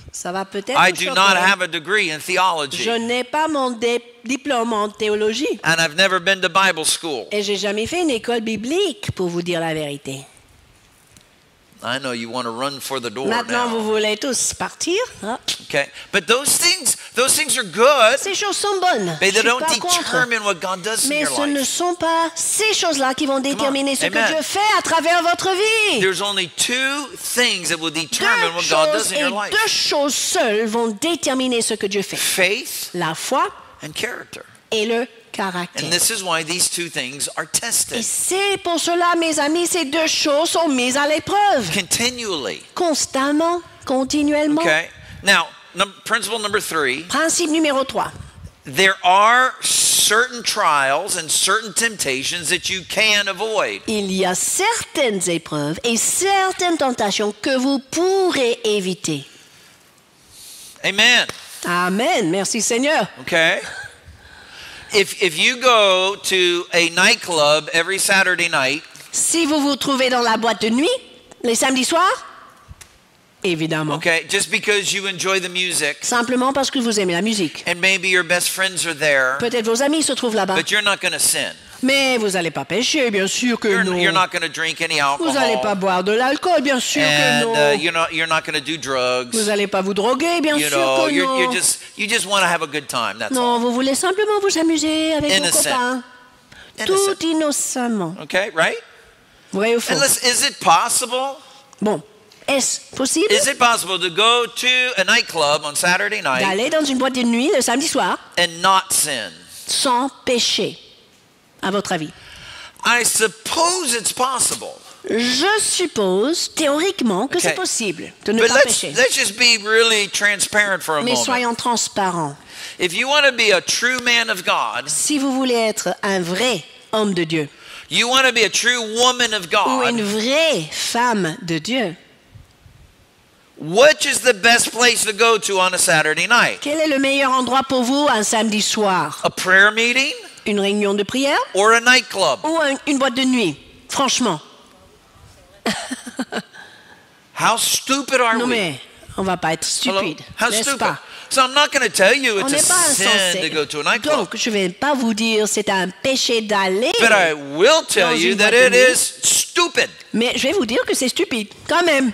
Ça va peut-être I vous do choquer. not have a degree in Je theology. n'ai pas mon dé- diplôme en théologie. And I've never been to Bible school. Et j'ai jamais fait une école biblique, pour vous dire la vérité. I know you want to run for the door Maintenant, vous now. voulez tous partir. Ah, Okay. But those things, those things are good, ces choses sont bonnes. but Je they suis don't pas contre. determine what God does in Mais your ce ne life. sont pas ces choses-là qui vont déterminer ce Amen. que Dieu fait à travers votre vie. There's only two things that will Deux determine what God does choses in et your life. deux choses seules vont déterminer ce que Dieu fait. Faith La foi and character. et le And caractère. this is why these two things are Et tested c'est pour cela, mes amis, ces deux choses sont mises à l'épreuve. continually. Constamment, continuellement. Okay. Now, num- principle number three. Principe numéro trois. There are certain trials and certain temptations that you can avoid. Il y a certaines épreuves et certaines tentations que vous pourrez éviter. Amen. Amen. Merci Seigneur. Okay. If if you go to a nightclub every Saturday night, Si vous vous trouvez dans la boîte de nuit les samedis soirs, évidemment. okay, just because you enjoy the music Simplement parce que vous aimez la musique. and maybe your best friends are there, Peut-être vos amis se trouvent là-bas. but you're not going to sin. Mais vous n'allez pas pécher, bien sûr que You're, non. you're not going to drink any Vous n'allez pas alcohol, boire de l'alcool, bien sûr que and non. uh, you're not you're not going to do drugs. Vous n'allez pas vous droguer, bien You sûr know, que you're, non. you're just you just want to have a good time. That's Non, all. vous voulez simplement vous amuser avec Innocent. vos copains. Innocent. Tout innocemment. Okay, right? Vrai ou faux? And listen, is it possible? Bon, est-ce possible Is it possible to go to a nightclub on Saturday night d'aller dans une boîte de nuit le samedi soir and not sin? sans pécher, à votre avis? I suppose it's possible. Je suppose, théoriquement, que Okay. c'est possible de ne But pas let's pécher. let's just be really transparent for a Mais moment. soyons transparents. If you want to be a true man of God, Si vous voulez être un vrai homme de Dieu you want to be a true woman of ou une God, vraie femme de Dieu, which is the best place to go to on a Saturday night? quel est le meilleur endroit pour vous un samedi soir? A prayer meeting Une réunion de prière or a nightclub? ou un- une boîte de nuit? Franchement. How stupid are Non we? mais, on va pas être Hello? stupide, How n'est-ce stupid? pas? So I'm not going to tell you On it's a n'est pas sin insensé. to go to a nightclub. Donc, je vais pas vous dire c'est un péché d'aller, But I will tell Dans you une that boîte it de nuit. is stupid. mais je vais vous dire que c'est stupide, quand même.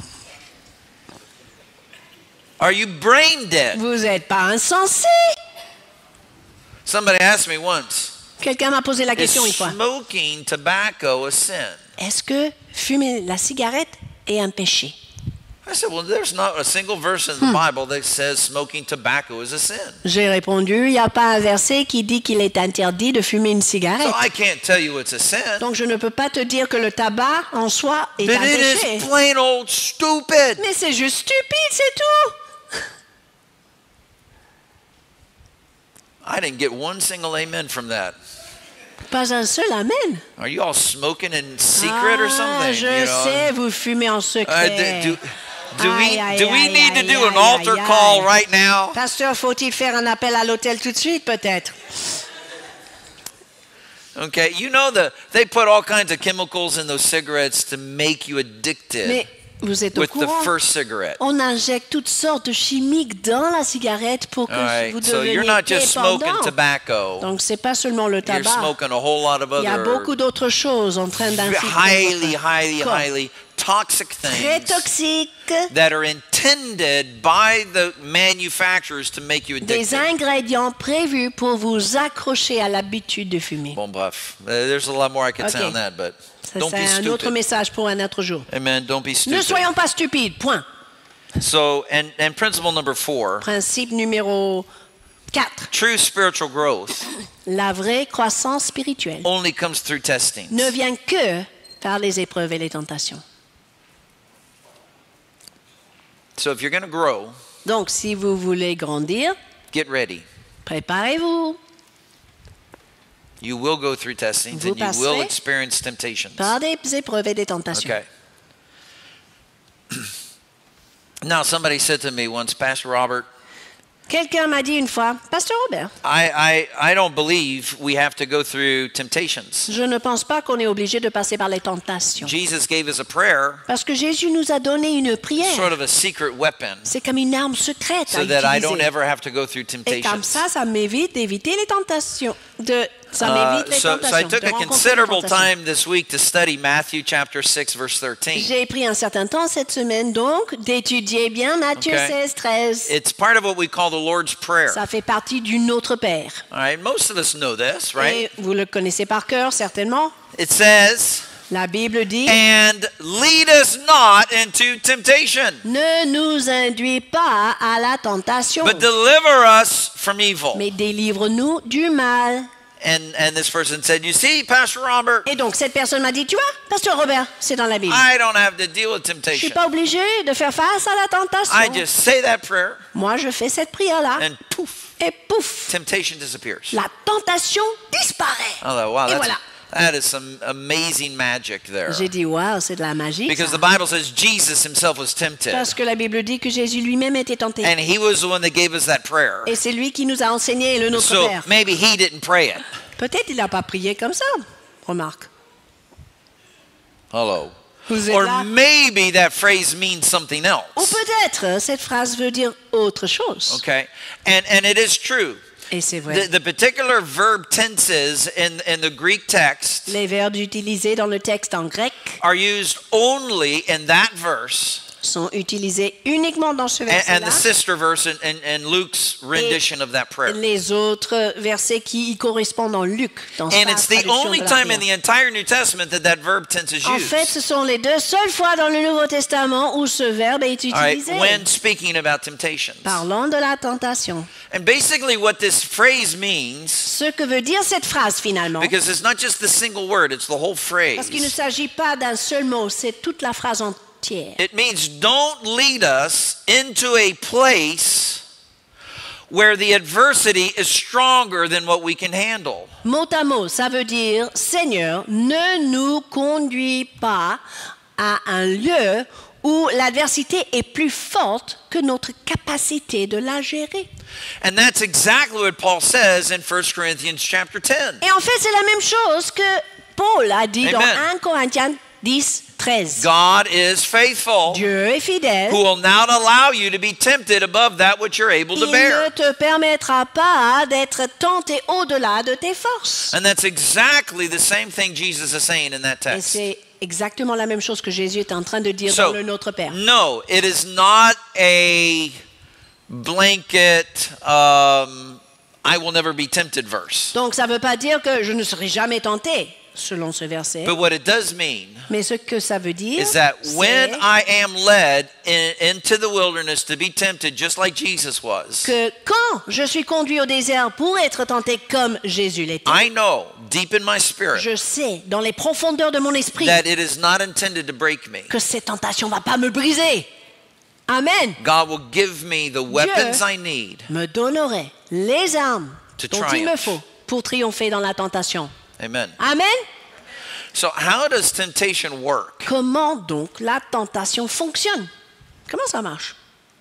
Are you brain dead? Vous n'êtes pas insensé. Somebody asked me once, Quelqu'un m'a posé la is question une fois. smoking tobacco a sin? Est-ce que fumer la cigarette est un péché? I said, well, there's not a single verse in the Hmm. Bible that says smoking tobacco is a sin. J'ai répondu, il n'y a pas un verset qui dit qu'il est interdit de fumer une So cigarette. I can't tell you it's a sin, Donc je ne peux pas te dire que le tabac en soi est but un it péché. is plain old stupid. Mais c'est juste stupide, c'est tout. I didn't get one single amen from that. Pas un seul amen. Are you all smoking in secret or Ah, something? je you know? sais, vous fumez en Uh, secret. do, do, do we, Aïe, aïe, do we aïe, need to aïe, do an aïe, altar aïe, call aïe. right now? Pasteur, faut-il faire un appel à l'hôtel tout de suite, peut-être? Okay, you know the they put all kinds of chemicals in those cigarettes to make you addicted Mais vous êtes au with the courant? first cigarette. On injecte toutes sortes de chimiques dans la cigarette pour que All right, vous so deveniez you're not just smoking dépendant. tobacco. Donc c'est pas seulement le You're tabac. smoking a whole lot of Il y a other beaucoup d'autres choses en train d'infiltrer highly, votre highly, corps. highly toxic Très things toxiques, that are intended by the manufacturers to make you des addicted. ingrédients prévus pour vous accrocher à l'habitude de fumer. Bon, bref, uh, there's a lot more I could say Okay. on that, but Ça, don't c'est be un autre stupid. message pour un autre jour. Amen. Don't be Ne stupid. soyons pas stupides, point. So, and and principle number four, Principe numéro quatre. true spiritual growth La vraie croissance spirituelle only comes through testing. ne vient que par les épreuves et les tentations. So if you're going to grow, Donc, si vous voulez grandir, get ready. préparez-vous You will go through testings Vous and you will passerez experience temptations. par des épreuves et des tentations. Okay. Now, somebody said to me once, Pastor Robert, Quelqu'un m'a dit une fois, Pasteur Robert, I, I, I don't believe we have to go through temptations. je ne pense pas qu'on est obligé de passer par les tentations. Jesus gave us a prayer, Parce que Jésus nous a donné une prière. sort of a secret weapon, C'est comme une arme secrète à so that I don't utiliser. ever have to go through Et comme temptations. ça, ça m'évite d'éviter les tentations. De, ça Uh, m'évite les so, so I tentations. took de a rencontrer les considerable tentations. time this week to study Matthew chapter six, verse thirteen. J'ai pris un certain temps cette semaine donc d'étudier bien Matthieu Okay. seize, treize. It's part of what we call the Lord's Prayer. Ça fait partie du Notre Père. All right, most of us know this, right? Et vous le connaissez par cœur certainement. It says, La Bible dit and lead us not into temptation, ne nous induis pas à la tentation, but deliver us from evil. mais délivre-nous du mal. And and this person said, you see, Pastor Robert, Et donc cette personne m'a dit, tu vois, Pasteur Robert, c'est dans la Bible. I don't have to deal with Je suis temptation. pas obligé de faire face à la tentation. I just say that prayer, Moi, je fais cette prière-là and poof, et pouf, temptation disappears. la tentation disparaît. I thought, wow, Et that's, voilà. that is some amazing magic there. J'ai dit, waouh, c'est de la magie. Because ça. the Bible says Jesus himself was tempted. Parce que la Bible dit que Jésus lui-même était tenté. And he was the one that gave us that prayer. Et c'est lui qui nous a enseigné le Notre So Père. maybe he didn't pray it. Peut-être il n'a pas prié comme ça. Remarque. Hello. Vous êtes Or là. maybe that phrase means something Ou else. peut-être cette phrase veut dire autre chose. Okay? And and it is true. Et c'est vrai. The, the particular verb tenses in, in the Greek text Les verbes utilisés dans le texte en grec are used only in that verse sont utilisés uniquement dans ce and, and verset-là. the sister verse in, in, in Luke's rendition of that prayer. Les autres versets qui y correspondent dans Luc, dans And sa it's the traduction only de la time in prière. the entire New Testament that that verb tense is En fait, used. ce sont les deux seules fois dans le Nouveau Testament où ce verbe est All right, utilisé. when speaking about temptations. Parlant de la tentation. And basically what this phrase means, Ce que veut dire cette phrase finalement. because it's not just the single word, it's the whole Parce qu'il ne phrase. s'agit pas d'un seul mot, c'est toute la phrase entière. It means don't lead us into a place where the adversity is stronger than what we can handle. Mot à mot, ça veut dire Seigneur, ne nous conduis pas à un lieu où l'adversité est plus forte que notre capacité de la gérer. And that's exactly what Paul says in First Corinthians chapter ten. Et en fait, c'est la même chose que Paul a dit Amen. dans un Corinthiens dix, treize. God is faithful, Dieu est fidèle. who will not allow you to be tempted above that which you're able to Il ne bear. te permettra pas d'être tenté au-delà de tes forces. And that's exactly the same thing Jesus is saying in that Et text. c'est exactement la même chose que Jésus est en train de dire So, dans le Notre Père. no, it is not a blanket, um, I will never be tempted verse. Donc ça ne veut pas dire que je ne serai jamais tenté, selon ce verset. But what it does mean Mais ce que ça veut dire, is that when c'est I am led in, into the wilderness to be tempted, just like Jesus was, que quand je suis conduit au désert pour être tenté comme Jésus l'était, I know deep in my spirit je sais dans les profondeurs de mon esprit that it is not intended to break me. que cette tentation ne va pas me briser. Amen. God will give me the weapons I need. Me donnerait les armes To dont il me triumph. faut pour triompher dans la tentation. Amen. Amen. So how does temptation work? Comment donc la tentation fonctionne? Comment ça marche?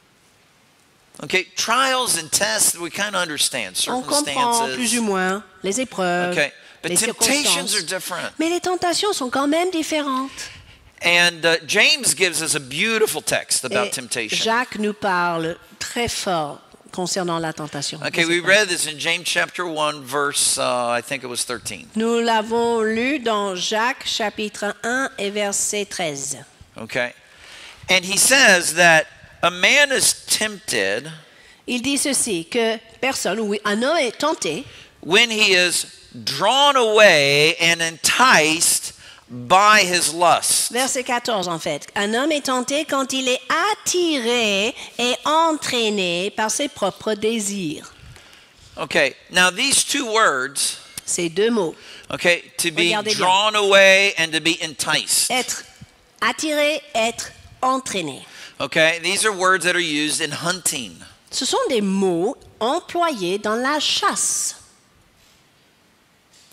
Okay, trials and tests, we kind of understand On comprend plus ou circumstances. moins les épreuves, Okay, but les temptations circonstances. are different. Mais les tentations sont quand même différentes. And uh, James gives us a beautiful text about Et temptation. Jacques nous parle très fort concernant la tentation. Okay, we read this in James chapter one, verse, uh, I think it was thirteen. Nous l'avons lu dans Jacques chapitre un et verset treize. Okay, and he says that a man is tempted Il dit ceci, que personne, oui, un homme est tenté when he is drawn away and enticed by his lust. Verset quatorze, en fait. Un homme est tenté quand il est attiré et entraîné par ses propres désirs. Okay, now these two words, Ces deux mots, okay, to be Regardez bien. drawn away and to be enticed. être attiré, être entraîné. Okay, these are words that are used in hunting. Ce sont des mots employés dans la chasse.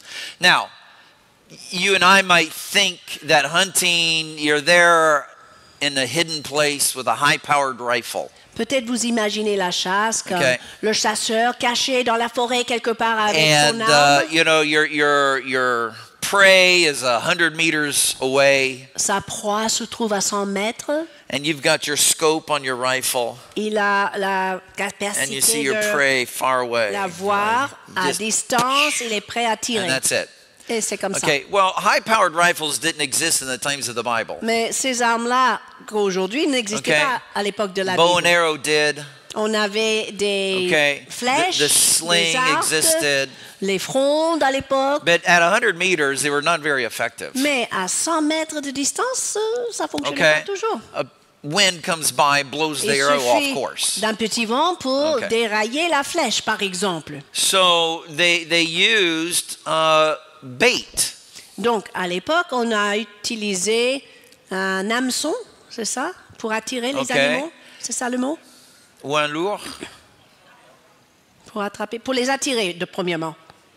Now, you and I might think that hunting, you're there in a hidden place with a high-powered rifle. Peut-être vous imaginez la chasse, comme Okay. le chasseur caché dans la forêt quelque part avec And, son uh, arme. you know, your, your, your prey is a hundred meters away, Sa proie se trouve à cent mètres. and you've got your scope on your rifle, Il a la and you see capacité your de prey far away. la voir à Just- distance. Il est prêt à tirer. And that's it. Et c'est comme ça. Okay, well, high-powered rifles didn't exist in the times of the Bible. Mais ces armes-là, qu'aujourd'hui, n'existaient Okay. pas à l'époque de la Bow and Bible. arrow did. On avait des Okay, flèches, the, the sling des arcs, existed, les frondes à l'époque. but at one hundred meters, they were not very effective. Mais à cent mètres de distance, euh, ça fonctionnait Okay, pas toujours. a wind comes by, blows the Il arrow off suffit course. d'un petit vent pour Okay. dérailler la flèche, par exemple. So they they used uh, bait. Donc, à l'époque, on a utilisé un hameçon, c'est ça, pour attirer les Ok. animaux. C'est ça le mot? Ou un lourd. Pour attraper, pour les attirer, de premièrement.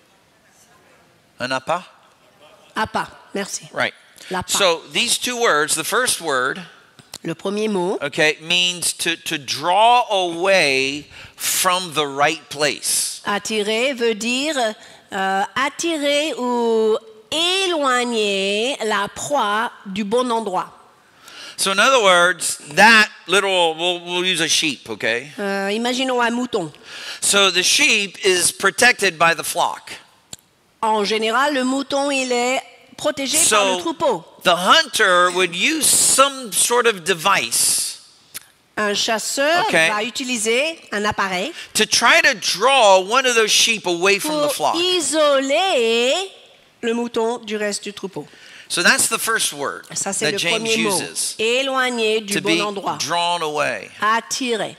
Un appât. Appât, merci. Right. L'appât. So these two words, the first word, Le premier mot, okay, means to, to draw away from the right place. attirer, veut dire euh, attirer ou éloigner la proie du bon endroit. So in other words, that little, we'll, we'll use a sheep, okay? Euh, imaginons un mouton. So the sheep is protected by the flock. En général, le mouton, il est protégé par le So troupeau. the hunter would use some sort of device Un chasseur Okay. va utiliser un appareil to try to draw one of those sheep away from the pour flock. isoler le mouton du reste du troupeau. So that's the first word Ça, c'est that le James premier mot. uses, Éloigner du to bon be endroit. drawn away. Attirer.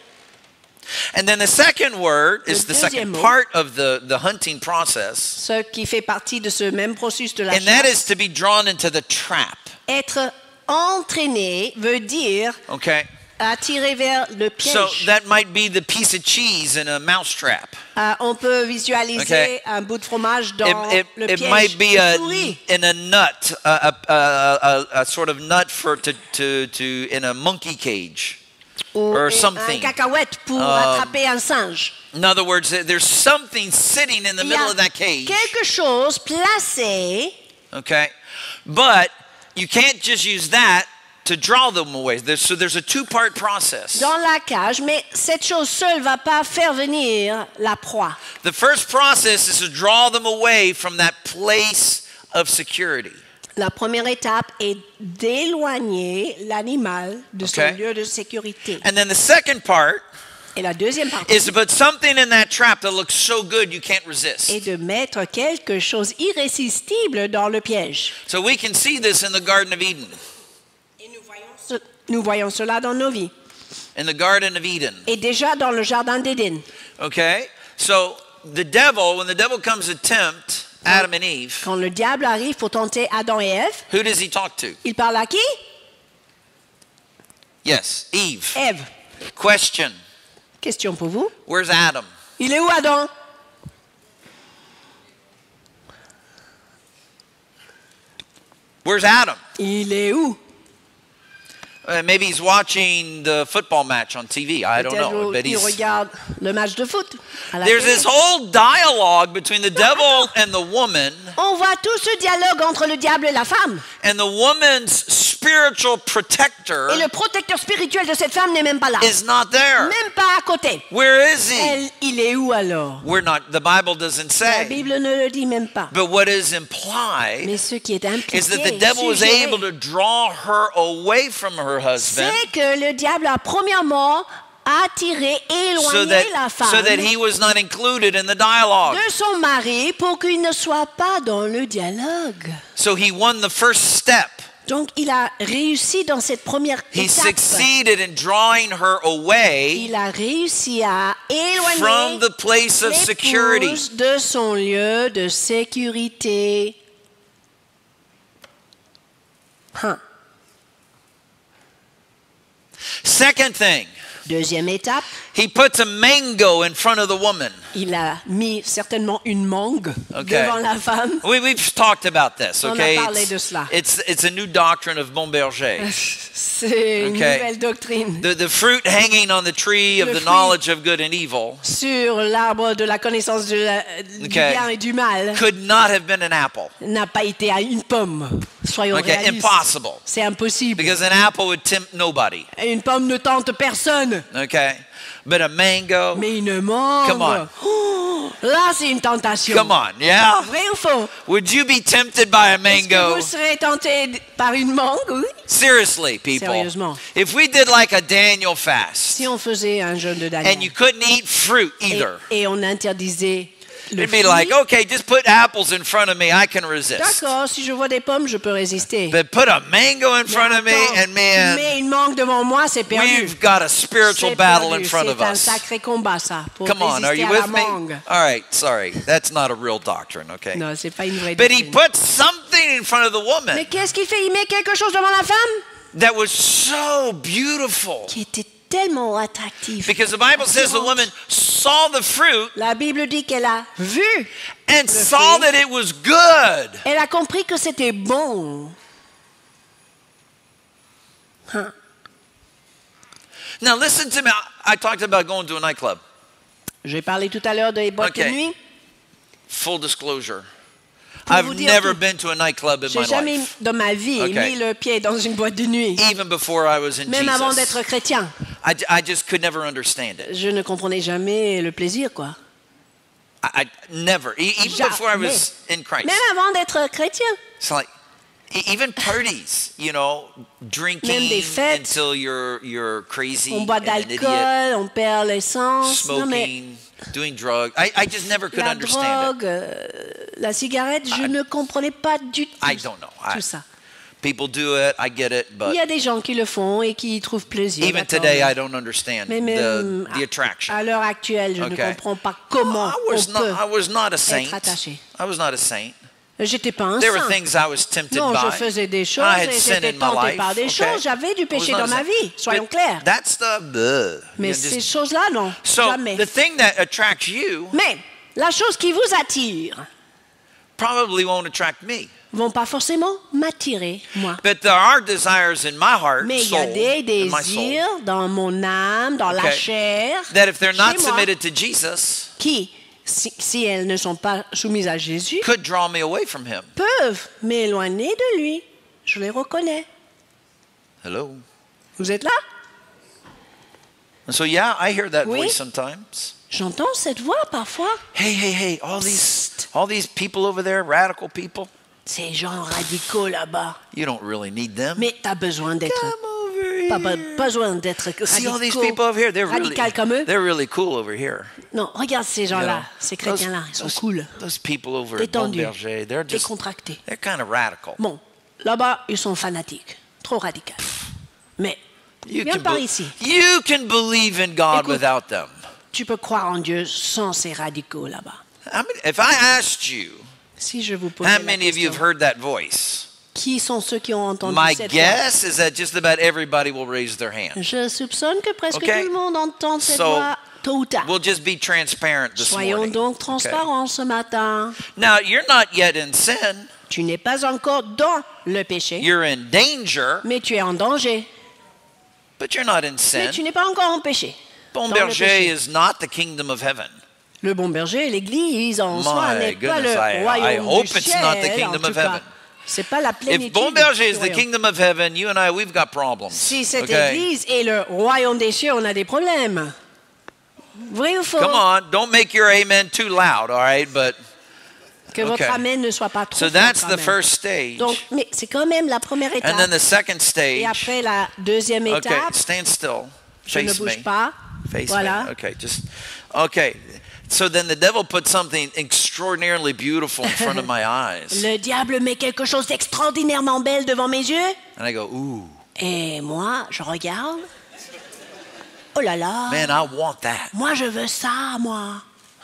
And then the second word Le is the deuxième second mot. part of the, the hunting process, Ce qui fait partie de ce même processus de la and that chasse. is to be drawn into the trap. Être entraîné veut dire Okay? attirer vers le piège. So that might be the piece of cheese in a mouse trap. Euh, on peut visualiser Okay. un bout de fromage dans It, it, le it piège might be de a, souris. in a nut, a, a, a, a, a sort of nut for to, to, to in a monkey cage. Ou or un something. cacahuète pour Um, attraper un singe. In other words, there's something sitting in the Il y middle a of that cage. quelque chose placé. Okay? But you can't just use that to draw them away. There's, so there's a two-part process. Dans la cage, mais cette chose seule va pas faire venir la proie. The first process is to draw them away from that place of security. La première étape est d'éloigner l'animal de son Okay. lieu de sécurité. And then the second part Et la deuxième partie is to put something in that trap that looks so good you can't est resist. de mettre quelque chose irrésistible dans le piège. So we can see this in the Garden of Eden. Et nous voyons, ce- nous voyons cela dans nos vies. In the Garden of Eden. Et déjà dans le jardin d'Éden. Okay? So the devil, when the devil comes to tempt Adam and Eve, Quand le diable arrive pour tenter Adam et Ève, who does he talk to? il parle à qui? Yes, Eve. Ève. Question. Question pour vous. Where's Adam? Il est où Adam? Where's Adam? Il est où? Uh, maybe he's watching the football match on T V. I don't Peut-être know. But il he's, regarde le match de foot. à la there's télé. this whole dialogue between the devil and the woman, On voit tout ce dialogue entre le diable et la femme. and the woman's spiritual protector Et le protecteur spirituel de cette femme n'est même pas là. is not there. Même pas à côté. Where is he? Elle, il est où alors? We're not, the Bible doesn't La say. Bible ne le dit même pas. But what is implied Mais ce qui est impliqué, is that the devil was suggéré, able to draw her away from her husband c'est que le diable a premièrement attiré, éloigné so that, la femme so that he was not included in the dialogue. de son mari pour qu'il ne soit pas dans le dialogue. So he won the first step. Donc il a réussi dans cette première He étape. succeeded in drawing her away Il a réussi à éloigner from the place of security. l'épouse de son lieu de sécurité. Hein. Second thing, Deuxième étape, he puts a mango in front of the woman. il a mis certainement une mangue Okay. devant la femme. We, we've talked about this, On a okay? parlé It's, de cela. it's, it's a new doctrine of Bon Berger. C'est une Okay. nouvelle doctrine. The, the fruit hanging on the tree of Le the fruit. knowledge of good and evil Sur l'arbre de la connaissance de la- du Okay. bien et du mal could not have been an apple. n'a pas été à une pomme. Soyons Okay, réalistes. impossible. C'est impossible. Because an apple would tempt nobody. Une pomme ne tente personne. Okay? But a mango, Mais une mangue. Come on. Oh, là, c'est une tentation. come on, yeah? Vrai ou faux? Would you be tempted by a Est-ce que mango? vous serez tenté d- par une mangue? Oui. Seriously, people. Sérieusement. If we did like a Daniel fast Si on faisait un jeûne de Daniel and you couldn't eat fruit et, either, et on interdisait le it'd be fruit, like, okay, just put apples in front of me, I can resist. d'accord, si je vois des pommes, je peux résister. But put a mango in Mais front of me attends, and man, mais une mangue devant moi, c'est perdu. we've got a spiritual C'est battle perdu. in front of C'est un us. sacré combat, ça, pour Come on, are résister you à la with me? mangue. All right, sorry. That's not a real doctrine, okay? Non, c'est pas une vraie But he doctrine. put something in front of the Mais woman qu'est-ce qu'il fait? Il met quelque chose devant la femme that was so beautiful. qui était tellement attractif. Because the Bible says the Attirante. woman saw the fruit La Bible dit qu'elle a vu, and saw fruit. that it was good. elle a compris que c'était bon. Hein. Now listen to me. I I talked about going to a nightclub. J'ai parlé tout à l'heure des boîtes Okay. de nuit. Full disclosure. Pour I've vous dire never tout. been to a nightclub in J'ai my jamais life. dans ma vie Okay. mis le pied dans une boîte de nuit. Even before I was in Même avant Jesus. d'être chrétien. I, I just could never understand it. Je ne comprenais jamais le plaisir, quoi. I, I never. E- Even Jamais. before I was in Christ. Même avant d'être chrétien. It's like e- even parties, you know, Même drinking des fêtes. until you're you're crazy On boit and an idiot, d'alcool, on perd l'essence. Non, mais smoking, doing drugs. I, I just never could la understand drogue, euh, la cigarette, je ne comprenais pas du tout I don't know. I- tout ça. it. People do it, I get it, Il but y a des gens qui le font et qui y trouvent plaisir. even d'accord, today, mais- I don't understand mais même the, the attraction. à, à l'heure actuelle, je Okay. ne comprends pas comment I on was not. peut I was not a saint. être attaché. I was not a saint. J'étais pas un There were saint. things I was tempted Non, by. je faisais des choses I had et sin j'étais in my tenté life. par des okay? choses. J'avais du I was péché not dans a ma saint. vie, soyons But clairs. That stuff, bleh. Mais You just- ces choses-là, non, so jamais. the thing that attracts you Mais la chose qui vous attire probably won't attract me. vont pas forcément m'attirer, moi. But there are desires in my heart, Mais il y a soul, des in my soul, désirs dans mon âme, dans la Okay. chair, that if they're not chez moi, submitted to Jesus, qui, si, si elles ne sont pas soumises à Jésus, could draw me away from Him. peuvent m'éloigner de lui. Je les reconnais. Hello. Vous êtes là? And so, yeah, I hear that Oui. voice sometimes. J'entends cette voix parfois. Hey, hey, hey! All these, all these people over there, radical people. Ces gens radicaux là-bas. You don't really need them. Mais tu as besoin d'être Come over pas here. be- besoin d'être See all these radicaux, people over here? They're really, radical comme eux. they're really cool over here. Non, regarde ces You gens-là, know, ces those- chrétiens-là, ils sont those- cool, Those people over at Bon détendus, Berger, they're just, décontractés. they're kind of radical. Bon, là-bas, ils sont fanatiques, trop radicaux. Mais You viens can, par be- ici. you can believe in God Écoute. without them. Tu peux croire en Dieu sans ces radicaux là-bas. I mean, if I asked you, Si je vous pose how la many of you have question, heard that voice? qui sont ceux qui ont entendu My cette guess is that just about everybody will raise their hand. voix? Je soupçonne que presque Okay. tout le monde entend cette So, voix tôt ou tard. We'll just be transparent this Soyons morning. donc Okay. transparents ce matin. Now, you're not yet in sin. Tu n'es pas encore dans le péché, You're in danger, mais tu es en danger. but you're not in Mais sin. tu n'es pas encore en péché. Bon dans le Berger péché. is not the kingdom of heaven. Le bon berger, l'Église en soi My n'est pas goodness, le I- I royaume hope du it's ciel. not the en kingdom tout of cas. heaven. C'est pas la plénitude. If Bon Berger is du the royaume. kingdom of heaven, you and I, we've got problems. Si cette Okay? Église est le royaume des cieux, on a des problèmes. Vrai ou faux? Come on, don't make your amen too loud, all right? But Que votre Okay. amen ne soit pas trop so fort that's quand the même. first stage. Donc, mais c'est quand même la première étape. And then the second Et stage. après la deuxième Okay, étape, stand still. je ne Face bouge me. pas. Face Voilà. me. Okay, just okay. So then the devil put something extraordinarily beautiful in front of my eyes. Le diable met quelque chose d'extraordinairement belle devant mes yeux. And I go, ooh, Et moi, je regarde. Oh là là. man, I want that. Moi, je veux ça, moi.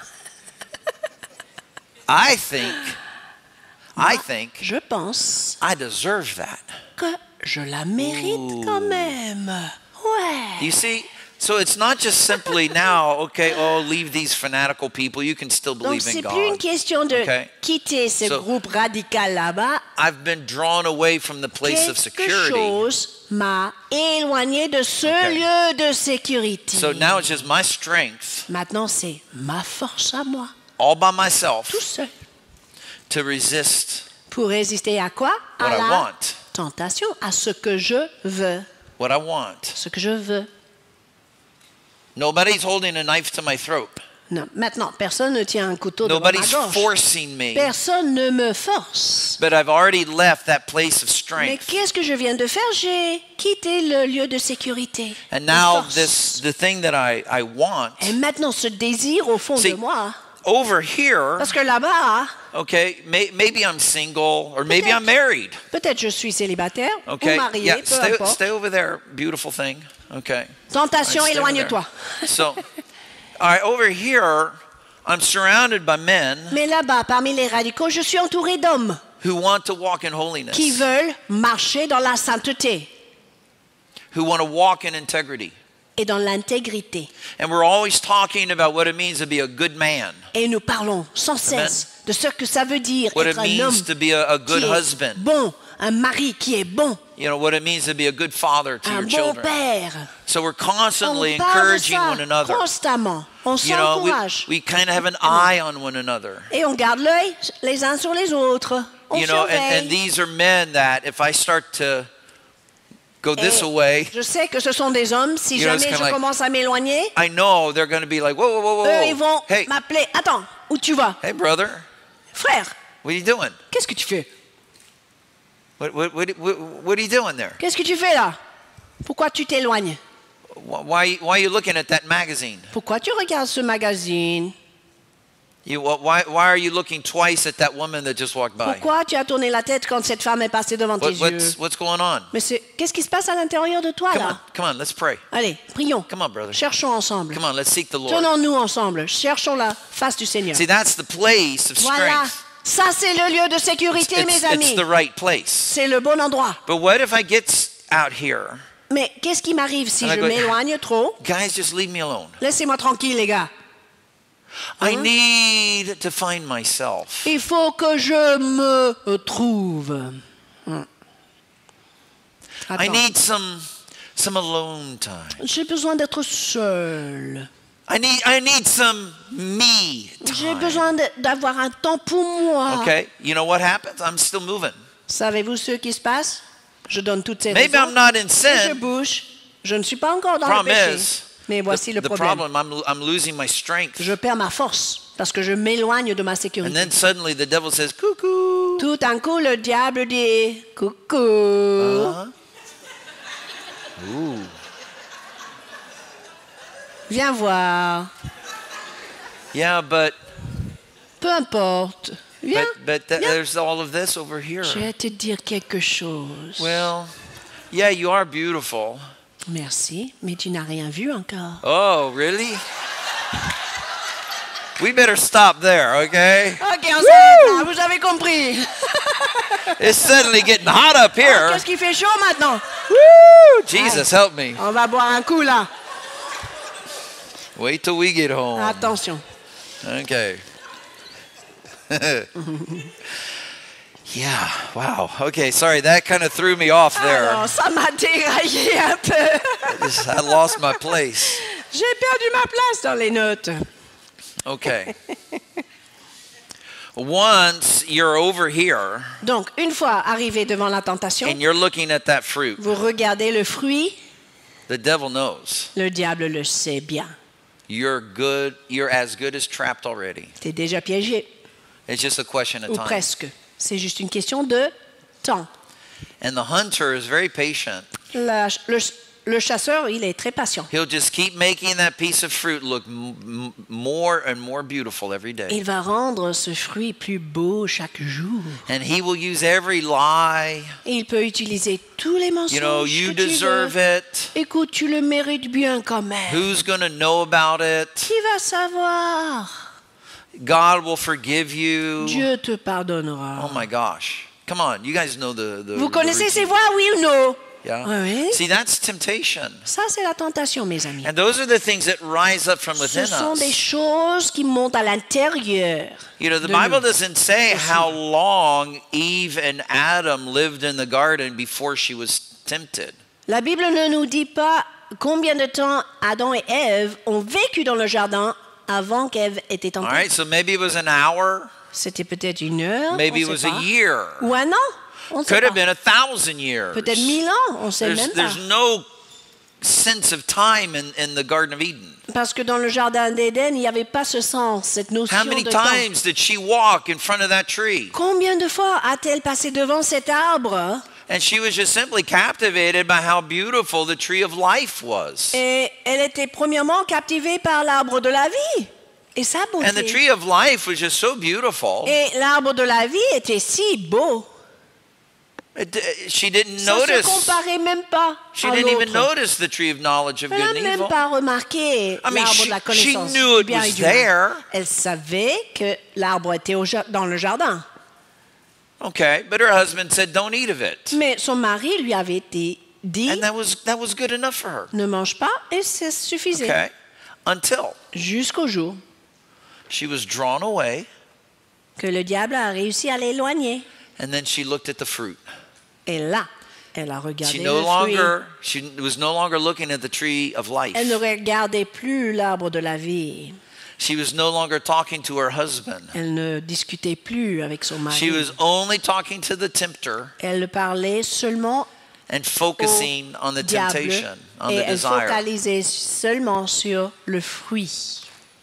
I think, I think Je pense I deserve that. que je la mérite Ooh. quand même. Ouais. You see, So it's not just simply now, okay, oh, leave these fanatical people. You can still Donc, believe in c'est plus une God. question de Okay. quitter ce So- groupe radical là-bas. I've been drawn away from the place of Quelque security. chose m'a éloigné de ce Okay. lieu de sécurité. So now it's just my strength, Maintenant, c'est ma force à moi, all by myself, tout seul. to resist Pour résister à quoi? what À I la want. tentation, à ce que je veux. What I want. Ce que je veux. Nobody's holding a knife to my throat. Non, maintenant, personne ne tient un couteau devant ma Nobody's gorge. forcing me. Personne ne me force. But I've already left that place of Mais strength. qu'est-ce que je viens de faire? J'ai quitté le lieu de sécurité. And de now force. this the thing that I, I want. Et maintenant, ce désir au fond See, de moi, over here, parce que là-bas, okay, may, maybe I'm single or maybe Peut-être. I'm married. peut-être je suis célibataire Okay. ou marié, Yeah, peu stay, importe. stay over there, beautiful thing. Okay. Tentation, All right, stay over éloigne-toi. there. So, all right, over here, I'm surrounded by men Mais là-bas, parmi les radicaux, je suis entouré d'hommes who want to walk in holiness, qui veulent marcher dans la sainteté who want to walk in integrity. et dans l'intégrité. And we're always talking about what it means to be a good man, Et nous parlons sans cesse de ce que ça veut dire what it être un homme means to be a, a good qui est husband, bon, un mari qui est bon, you know, what it means to be a good father to un your bon children. père. So we're On constantly parle de encouraging ça one another. constamment. On You know, we, s'encourage. we kind of have an eye on one another. Et on garde l'œil les uns sur les autres. On You know, and, surveille. and these are men that if I start to go this Et away, je sais que ce sont des hommes. Si You know, it's jamais kinda je like- commence à m'éloigner, I know they're going to be like, whoa, whoa, whoa, whoa, eux, ils vont whoa. Hey, m'appeler. Attends, où tu vas? hey, brother, Frère, what are you doing? qu'est-ce que tu fais? What, what, what, what, what are you doing there? Qu'est-ce que tu fais là? Pourquoi tu t'éloignes? Why, why are you looking at that magazine? Pourquoi tu regardes ce magazine? You, why, why are you looking twice at that woman that just walked by? Pourquoi tu as tourné la tête quand cette femme est passée devant tes What, yeux? what's, what's going on? Mais c'est- qu'est-ce qui se passe à l'intérieur de toi Come on, là? come on, let's pray. Allez, prions. Come on, brother. Cherchons ensemble. Come on, let's seek the Lord. Tenons-nous ensemble. Cherchons la face du Seigneur. See, that's the place of Voilà. strength. Ça, c'est le lieu de sécurité, It's, mes it's amis. the right place. C'est le bon endroit. But what if I get out here? Mais qu'est-ce qui m'arrive si And I je go- m'éloigne trop? Guys, just leave me alone. Laissez-moi tranquille, les gars. I need to find myself. Il faut que je me trouve. Hmm. I Attends. need some some alone time. J'ai besoin d'être seul. I need I need some me J'ai time. besoin de- d'avoir un temps pour moi. Okay, you know what happens? I'm still moving. Savez-vous ce qui se passe? Je donne toutes ces Maybe raisons. I'm not in Et je sin. bouge. Je ne suis pas encore dans Problem le péché. is, Mais voici the, le the problème. problem. I'm I'm losing my strength, Je perds ma force parce que je m'éloigne de ma and sécurité. then suddenly the devil says, "Cuckoo." Tout d'un coup, le diable dit coucou. Uh-huh. Ooh. Viens voir. Yeah, but Peu importe. Viens. but but th- Viens. there's all of this over here. Je vais te dire quelque chose. Well, yeah, you are beautiful. Merci, mais tu n'as rien vu encore. Oh, really? We better stop there, okay? Ok, on s'arrête là. Vous avez compris. It's suddenly getting hot up here. Qu'est-ce qui fait chaud maintenant? Woo! Jesus, help me. On va boire un coup là. Wait till we get home. Attention. Okay. Yeah, wow. Okay, sorry, that kind of threw me off there. Alors, ça m'a déraillé un peu. I just- I lost my place. J'ai perdu ma place dans les notes. Okay. Once you're over here Donc, une fois arrivé devant la tentation, and you're looking at that fruit, vous regardez le fruit, the devil knows. le diable le sait bien. You're good, you're as good as trapped already. T'es déjà piégé, It's just a question of ou time. presque. C'est juste une question de temps. And the hunter is very patient. La- le, le chasseur, il est très patient. He'll just keep making that piece of fruit look m- m- more and more beautiful every day. Il va rendre ce fruit plus beau chaque jour. And he will use every lie. Et il peut utiliser tous les mensonges You know, you que tu deserve veux. it. Écoute, tu le mérites bien quand même. Who's going to know about it? Qui va savoir? God will forgive you. Dieu te pardonnera. Oh my gosh. Come on, you guys know the, the Vous the connaissez ces routine. voix, oui ou non? Yeah. Oui. See, that's temptation. Ça, c'est la tentation, mes amis. And those are the things that rise up from Ce within sont des us. choses qui montent à l'intérieur. You know, the de Bible nous. doesn't say how long Eve and Adam lived in the garden before she was tempted. La Bible ne nous dit pas combien de temps Adam et Ève ont vécu dans le jardin avant qu'Ève ait été All tentée. right, so maybe it was an hour, C'était peut-être une heure, maybe it on was sait a pas. year, Ou un an, on ne sait could have pas. been a thousand years. Peut-être mille ans, on ne sait There's, même pas. there's no sense of time in, in the Garden of Eden. Parce que dans le jardin d'Éden, il n'y avait pas ce sens, cette notion How many de temps. times did she walk in front of that tree? Combien de fois a-t-elle passé devant cet arbre And she was just simply captivated by how beautiful the tree of life was. et elle était premièrement captivée par l'arbre de la vie et sa And the beauté. tree of life was just so beautiful. Et l'arbre de la vie était si beau. It, she didn't Ça ne se notice. comparait même pas She à didn't even l'autre. notice the tree of knowledge of Elle good n'a and même evil. pas remarqué I mean, l'arbre she- de la she connaissance knew du it bien was et du mal. there. Elle savait que l'arbre était au ja- dans le jardin. Okay, but her husband said, "Don't eat of it," Mais son mari lui avait été dit, and that was that was good enough for her. ne mange pas, et ça suffisait. Okay, until Jusqu'au jour she was drawn away, que le diable a réussi à l'éloigner. and then she looked at the fruit. Et là, elle a regardé She le no fruit. longer she was no longer looking at the tree of life. Elle ne regardait plus l'arbre de la vie. She was no longer talking to her husband. Elle ne discutait plus avec son mari. She was only talking to the tempter Elle parlait seulement and focusing on the diable temptation, on et the elle desire. focalisait seulement sur le fruit,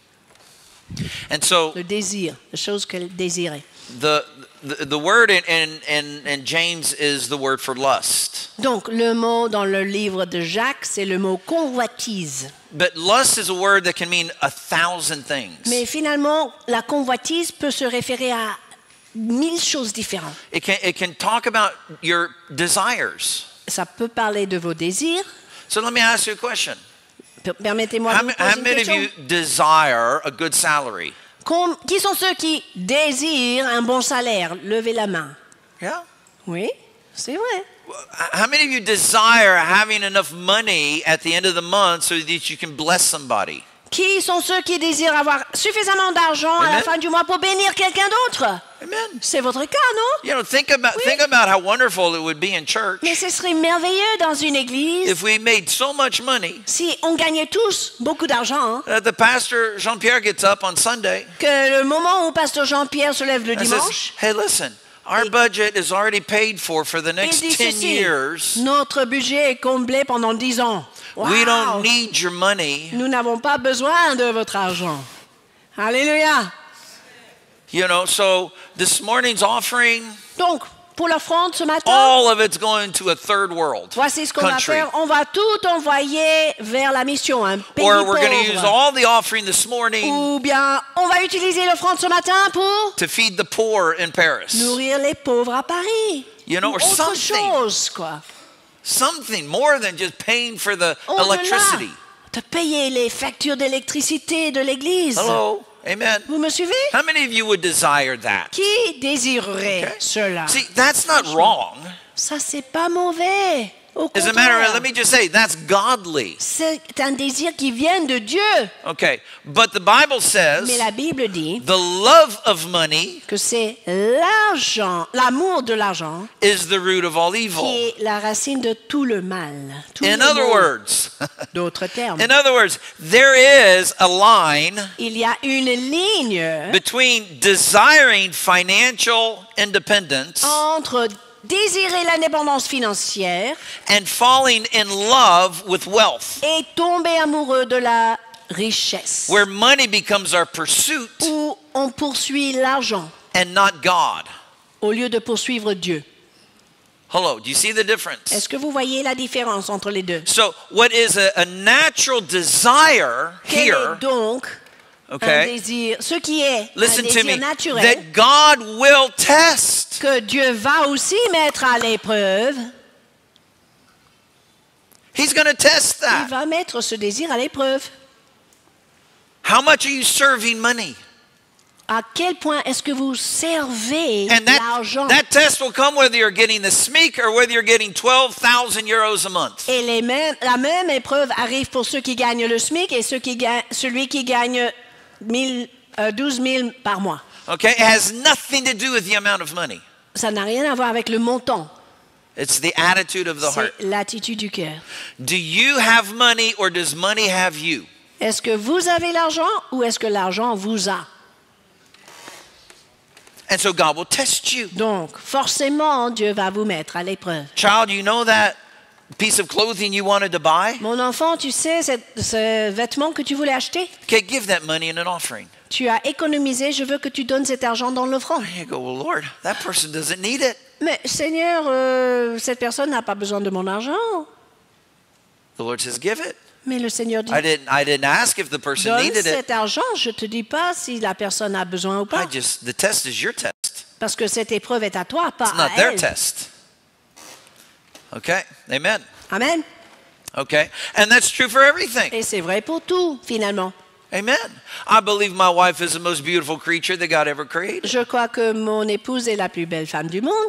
And so le désir, les choses qu'elle désirait. the the, the word in, in, in, in James is the word for lust. Donc, le mot dans le livre de Jacques, c'est le mot convoitise. But lust is a word that can mean a thousand things. Mais finalement, la convoitise peut se référer à mille choses différentes. It can, it can talk about your desires. Ça peut parler de vos désirs. So let me ask you a question. Per- Permettez-moi de How, vous ma- poser how une many of question. you desire a good salary? Com- Qui sont ceux qui désirent un bon salaire? Levez la main. Yeah. Oui, c'est vrai. How many of you desire having enough money at the end of the month so that you can bless somebody? Qui sont ceux qui désirent avoir suffisamment d'argent à la Amen. fin du mois pour bénir quelqu'un d'autre? Amen. C'est votre cas, non? You know, think about think about how wonderful it would be in church Mais ce serait merveilleux dans une église if we made so much money si on gagnait tous beaucoup d'argent, hein, that the pastor Jean-Pierre gets up on Sunday que le moment où Pasteur Jean-Pierre se lève le and says, dimanche, "Hey, listen, our Et- budget is already paid for for the il next dit ten ceci, years. notre budget est comblé pendant dix ans. We Wow! don't need your money." Nous n'avons pas besoin de votre argent. Alléluia. You know, so this morning's offering, Donc, pour l'offrande ce matin, all of it's going to a third world voici ce qu'on va country. faire. On va tout envoyer vers la mission, un pays Or we're going to use pauvre. all the offering this morning Ou bien, on va utiliser l'offrande ce matin pour to feed the poor in Paris. nourrir les pauvres à Paris. You know, Ou or autre something. chose, quoi. Something more than just paying for the Au-delà electricity. de payer les factures d'électricité de l'église. Hello? Amen. Vous me suivez? How many of you would desire that? Qui désirerait Okay. cela? See, that's not wrong. Ça, c'est pas mauvais. Au As a matter of contraire, let me just say, that's godly. c'est un désir qui vient de Dieu. Okay. But the Bible says Mais la Bible dit the love of money que c'est l'argent, l'amour de l'argent, is the root of all qui evil. est la racine de tout le mal. Tout In le other mal. words, D'autres termes. in other words, there is a line Il y a une ligne between desiring financial independence entre désirer l'indépendance financière and falling in love with wealth, et tomber amoureux de la richesse, where money becomes our pursuit où on poursuit l'argent and not God. au lieu de poursuivre Dieu. Hello, do you see the difference? Est-ce que vous voyez la différence entre les deux? So, what is a, a natural desire Quel here, est donc un okay, désir, ce qui est un listen to désir me, naturel that God will test. que Dieu va aussi mettre à l'épreuve? He's going to test Il that. va mettre ce désir à l'épreuve. How much are you serving money? À quel point est-ce que vous servez And that, l'argent? that test will come whether you're getting the S M I C or whether you're getting twelve thousand euros a month. Et les mêmes, la même épreuve arrive pour ceux qui gagnent le S M I C et ceux qui gagnent, celui qui gagne mille, euh, douze mille par mois. Okay? It has nothing to do with the amount of money. Ça n'a rien à voir avec le montant. It's the attitude of the C'est heart. l'attitude du cœur. Do you have money or does money have you? Est-ce que vous avez l'argent ou est-ce que l'argent vous a? And so God will test you. Donc, forcément, Dieu va vous mettre à l'épreuve. Child, you know that piece of clothing you wanted to buy? Mon enfant, tu sais cette- ce vêtement que tu voulais acheter? Okay, give that money in an offering. Tu as économisé, je veux que tu donnes cet argent dans l'offrande. You go, well, Lord, that person doesn't need it. Mais Seigneur, euh, cette personne n'a pas besoin de mon argent. The Lord says, give it. Mais le Seigneur dit, I didn't, I didn't ask if the person donne needed it. cet argent, je ne te dis pas si la personne a besoin ou I pas. just, the test is your test. Parce que cette épreuve est à toi, pas It's à not their elle. test. Okay, amen. Amen. Okay, and that's true for everything. Et c'est vrai pour tout, finalement. Amen. I believe my wife is the most beautiful creature that God ever created. Je crois que mon épouse est la plus belle femme du monde.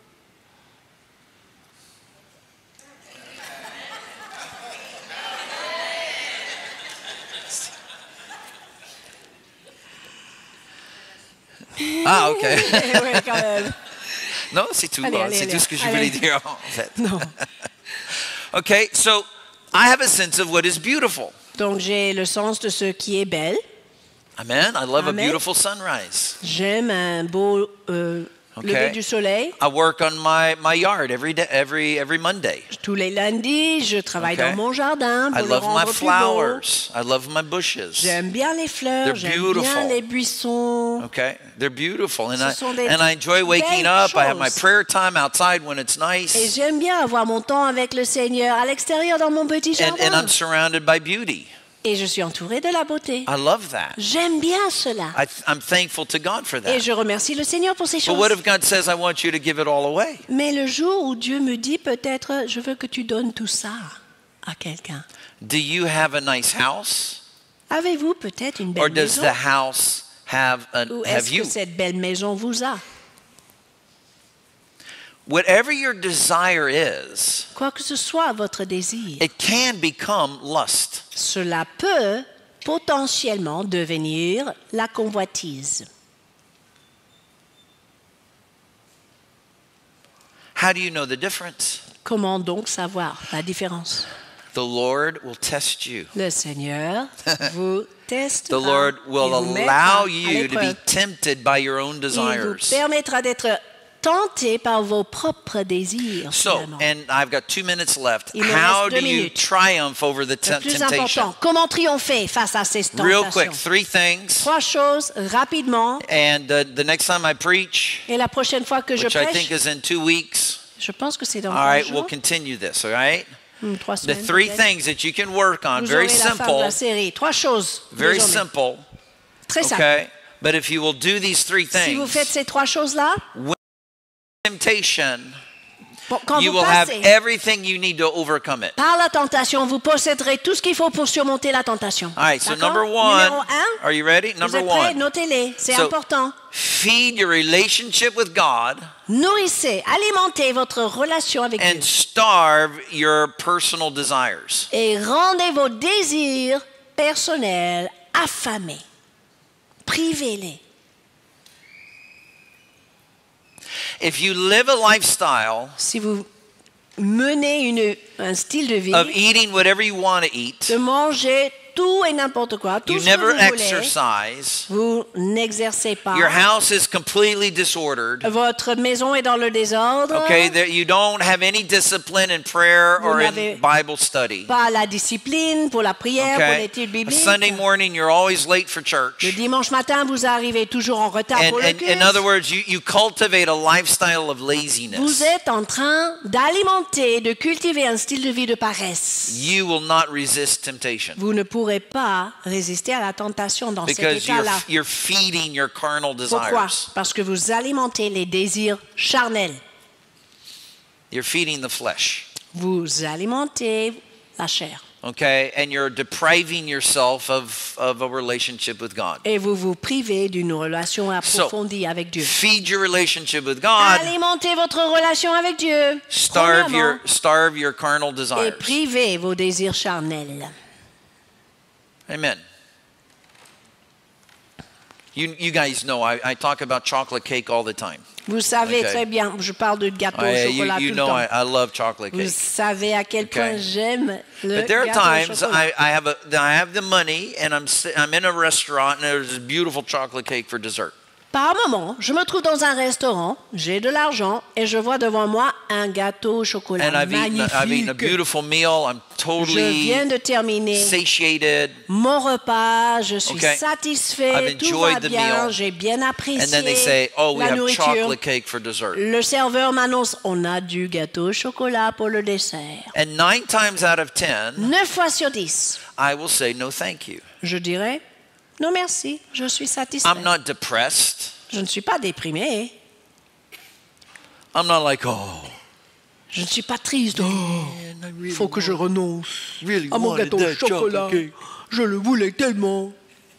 Ah, ok. Oui, quand même. Non, c'est tout. Allez, hein, allez, c'est allez. tout ce que je Allez. voulais dire en fait. Non. Okay, so I have a sense of what is beautiful. Donc j'ai le sens de ce qui est belle. Amen. I love Amen. a beautiful sunrise. J'aime un beau euh, Okay. lever du soleil. I work on my, my yard every day, every every Monday. Tous les lundis, je travaille Okay. dans mon jardin I pour le love my rendre plus beau. flowers. I love my bushes. J'aime bien les fleurs, They're j'aime beautiful. bien les buissons. Okay, they're beautiful, and Ce I sont des and I enjoy waking belles up. I have my choses. prayer time outside when it's Et nice, j'aime bien avoir mon temps avec le Seigneur à l'extérieur dans mon petit and, and jardin. I'm surrounded by beauty. Et je suis entourée de la beauté. I love that. J'aime bien cela. I, I'm thankful to God for Et that. je remercie le Seigneur pour ces But what choses. if God says, "I want you to give it all away"? Mais le jour où Dieu me dit peut-être, je veux que tu donnes tout ça à quelqu'un. Do you have a nice house, Avez-vous peut-être une or belle does maison? the house have a, Ou have est-ce you? que cette belle maison vous a? Whatever your desire is, Quoi que ce soit votre désir, it can become lust. cela peut potentiellement devenir la convoitise. How do you know the difference? Comment donc savoir la différence? The Lord will test you. Le Seigneur vous testera. The Lord will Il vous mettra allow à you to be l'épreuve. tempted by your own Il vous desires. permettra d'être tenté par vos propres désirs. So, finalement. and I've got two minutes left. Il me How reste do deux you minutes. triumph over the Le te- plus temptation? important, comment triompher face à ces Real tentations? quick, three things. Trois choses rapidement. And uh, the next time I preach, Et la prochaine fois que je which I prêche, think is in two weeks, je pense que c'est dans all trois right, we'll jours, continue this, all right? hmm, trois The semaines. three peut-être. things that you can work on, Vous very aurez la fin de simple, la série. Trois choses. very désormais. simple, Très simple. okay? But if you will do these three Si vous faites things, ces trois choses-là, temptation, bon, quand you vous will have passez everything you need to overcome it. par la tentation, vous posséderez tout ce qu'il faut pour surmonter la tentation. All right, so D'accord? number one, Numéro un, are you ready? vous Number êtes prêts? one, Notez-les, c'est So- important. feed your relationship with God Nourrissez, alimentez votre relation avec and Dieu. starve your personal desires. Et rendez vos désirs personnels affamés. Privez-les. If you live a lifestyle Si vous menez une, un style de vie, of eating whatever you want to eat, de manger tout et n'importe quoi, tout you ce que never vous voulez, exercise, vous n'exercez pas. your house is completely disordered, Votre maison est dans le désordre. okay, that you don't have any discipline in prayer Vous or in n'avez Bible study, Pas la discipline pour la prière, pour okay? l'étude A biblique. Sunday morning, you're always late for Le church. dimanche matin, vous arrivez toujours en retard And, pour le and culte. in other words, you, you cultivate a lifestyle of laziness. Vous êtes en train d'alimenter, de cultiver un style de vie de paresse. You will not resist temptation Vous ne pourrez pas résister à la tentation dans cet because you're, état-là. you're feeding your carnal Pourquoi? desires. Parce que vous alimentez les désirs charnels. You're feeding the flesh. Vous alimentez la chair. Okay, and you're depriving yourself of, of a relationship with God. Et vous vous privez d'une relation approfondie So, avec Dieu. feed your relationship with God. Alimentez votre relation avec Dieu. Starve Premièrement, your, starve your carnal et desires. privez vos désirs charnels. Amen. You, you guys know I, I talk about chocolate cake all the time. Vous savez Okay. très bien, je parle de gâteau au I, you chocolat you tout know le I, temps. I love chocolate Vous cake. savez à quel point Okay. j'aime le But there are gâteau au times chocolat. I, I have a I have the money and I'm si- I'm in a restaurant and there's this beautiful chocolate cake for dessert. Par moment, je me trouve dans un restaurant, j'ai de l'argent et je vois devant moi un gâteau au chocolat And I've eaten, magnifique. I've eaten a beautiful meal. I'm Je totally viens de terminer satiated. mon repas, je suis Okay. satisfait, I've tout va enjoyed the bien, meal. j'ai bien And apprécié then they say, oh, we la have nourriture. chocolate cake for dessert. Le serveur m'annonce, on a du gâteau au chocolat pour le dessert. And nine times out of ten, Neuf fois sur dix, I will say, no, thank you. je dirais, non merci, je suis satisfait. I'm not depressed. Je ne suis pas déprimé, I'm not like, oh, je ne suis pas triste. Oh, man, I really faut que je renonce really à mon wanted gâteau au that chocolat. chocolate cake. Je le voulais tellement.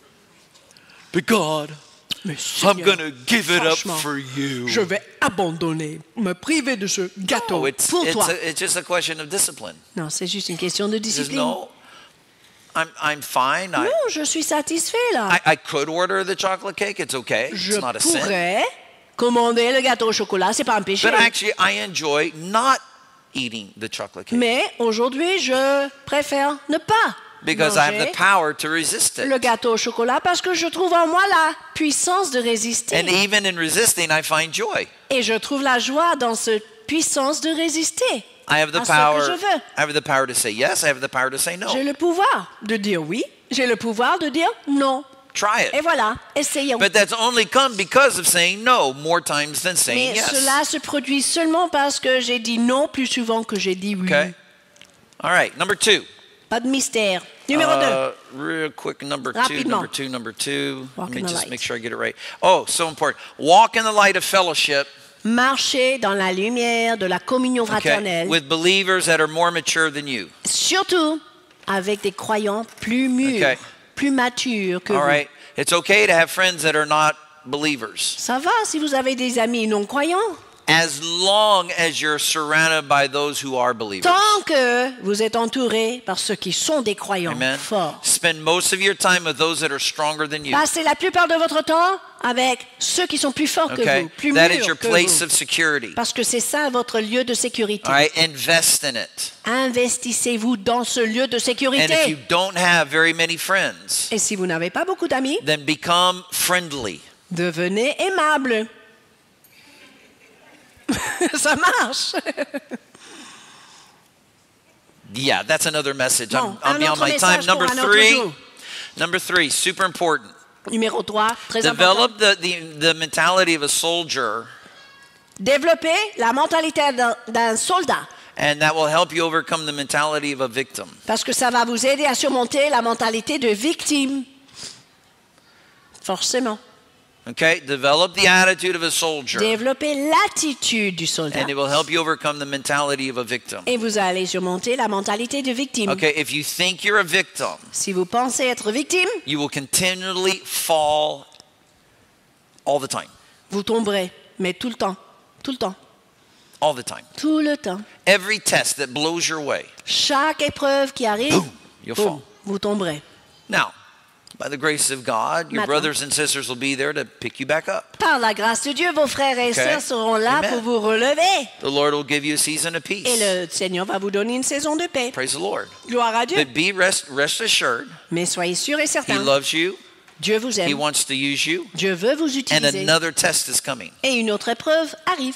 But God, Mais I'm Seigneur, going to give it up franchement, for you. je vais abandonner, me priver de ce gâteau No, it's, pour it's, toi. a, it's just a question of discipline. Non, c'est juste une question de He says, discipline. no, I'm, I'm fine. I, Non, je suis satisfait là. I, I could order the chocolate cake. It's okay. je It's not a sin. pourrais commander le gâteau au chocolat, c'est pas un péché. But actually, I enjoy not eating the chocolate cake Mais aujourd'hui, je préfère ne pas because I have manger the power to resist le it. gâteau au chocolat parce que je trouve en moi la puissance de résister. And even in resisting, I find joy. Et je trouve la joie dans cette puissance de résister I have the à ce power. que je veux. I have the power to say yes. I have the power to say no. J'ai le pouvoir de dire oui, j'ai le pouvoir de dire non. Try Et it. voilà, essayons. But that's only come because of saying no more times than saying Mais yes. cela se produit seulement parce que j'ai dit non plus souvent que j'ai dit oui. Okay. All right. Number two. Pas de mystère. Numéro deux. Uh, real quick, number two, Rapidement. number two, number two. Walk Let me in the just light. make sure I get it right. Oh, so important. Walk in the light of fellowship, Marcher dans la lumière de la communion okay, fraternelle, with believers that are more mature than you. surtout avec des croyants plus mûrs, Okay. plus matures que All vous. right. It's okay to have friends that are not believers, Ça va si vous avez des amis non croyants, as long as you're surrounded by those who are believers. tant que vous êtes entouré par ceux qui sont des croyants Amen. forts. Spend most of your time with those that are stronger than you. Passez la plupart de votre temps avec ceux qui sont plus forts que Okay. vous, plus That is mûrs your que place vous. of security. Parce que c'est ça votre lieu de sécurité. All right. Invest in it. Investissez-vous dans ce lieu de And if you sécurité. don't have very many friends, Et si vous n'avez pas beaucoup d'amis, then become friendly. devenez aimable. Ça marche. Yeah, that's another message. Bon, I'm, I'm un beyond autre my time. message pour Number un autre three. jour. Number three, super important. Numéro trois, très important. Develop the, the, the mentality of a soldier, Développer la mentalité d'un- d'un soldat. and that will help you overcome the mentality of a victim. Parce que ça va vous aider à surmonter la mentalité de victime. Forcément. Okay? Develop the attitude of a soldier, Développer l'attitude du soldat. and it will help you overcome the mentality of a victim. Et vous allez surmonter la mentalité de victime. Okay, if you think you're a victim, Si vous pensez être victime, you will continually fall all the time. vous tomberez. Mais tout le temps. Tout le temps. All the time. Tout le temps. Every test that blows your way, Chaque épreuve qui arrive, boom, you'll boum, fall. vous tomberez. Now, by the grace of God, your Maintenant. brothers and sisters will be there to pick you back up. Par la grâce de Dieu, vos frères et Okay. sœurs seront là Amen. pour vous relever. The Lord will give you a season of Et peace. le Seigneur va vous donner une saison de paix. Praise the Lord. Gloire à Dieu. But be rest, rest assured, Mais soyez sûrs et He certains, loves you. Dieu vous He aime. wants to use you. Dieu veut vous And utiliser. another test is coming. Et une autre épreuve arrive.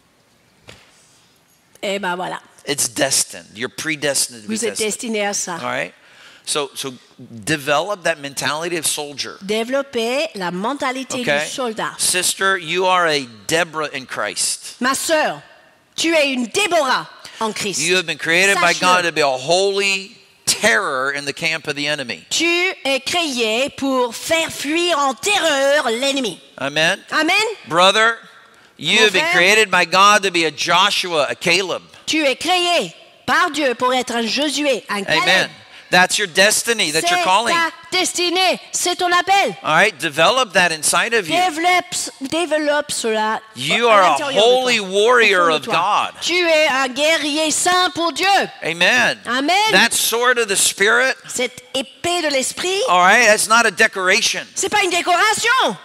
Et ben voilà. It's destined. You're predestined to be Vous êtes tested. destinés à ça. All right? So, so develop that mentality of soldier. Développez la mentalité Okay? du soldat. Sister, you are a Deborah in Christ. Ma sœur, tu es une Déborah en Christ. You have been created by Sache-le. God to be a holy terror in the camp of the enemy. Tu es créé pour faire fuir en terreur l'ennemi. Amen? Amen. Brother, you Mon have been frère. created by God to be a Joshua, a Caleb. Tu es créé par Dieu pour être un Josué, un Caleb. Amen. That's your destiny, that's your C'est calling. ta destinée, c'est ton appel. All right, develop that inside of you. Développe, développe cela. You à are a l'intérieur de holy toi, warrior au fond de of toi. God. Tu es un guerrier saint pour Dieu. Amen. Amen. That sword of the Spirit, Cette épée de l'esprit, all right, that's not a decoration. c'est pas une décoration.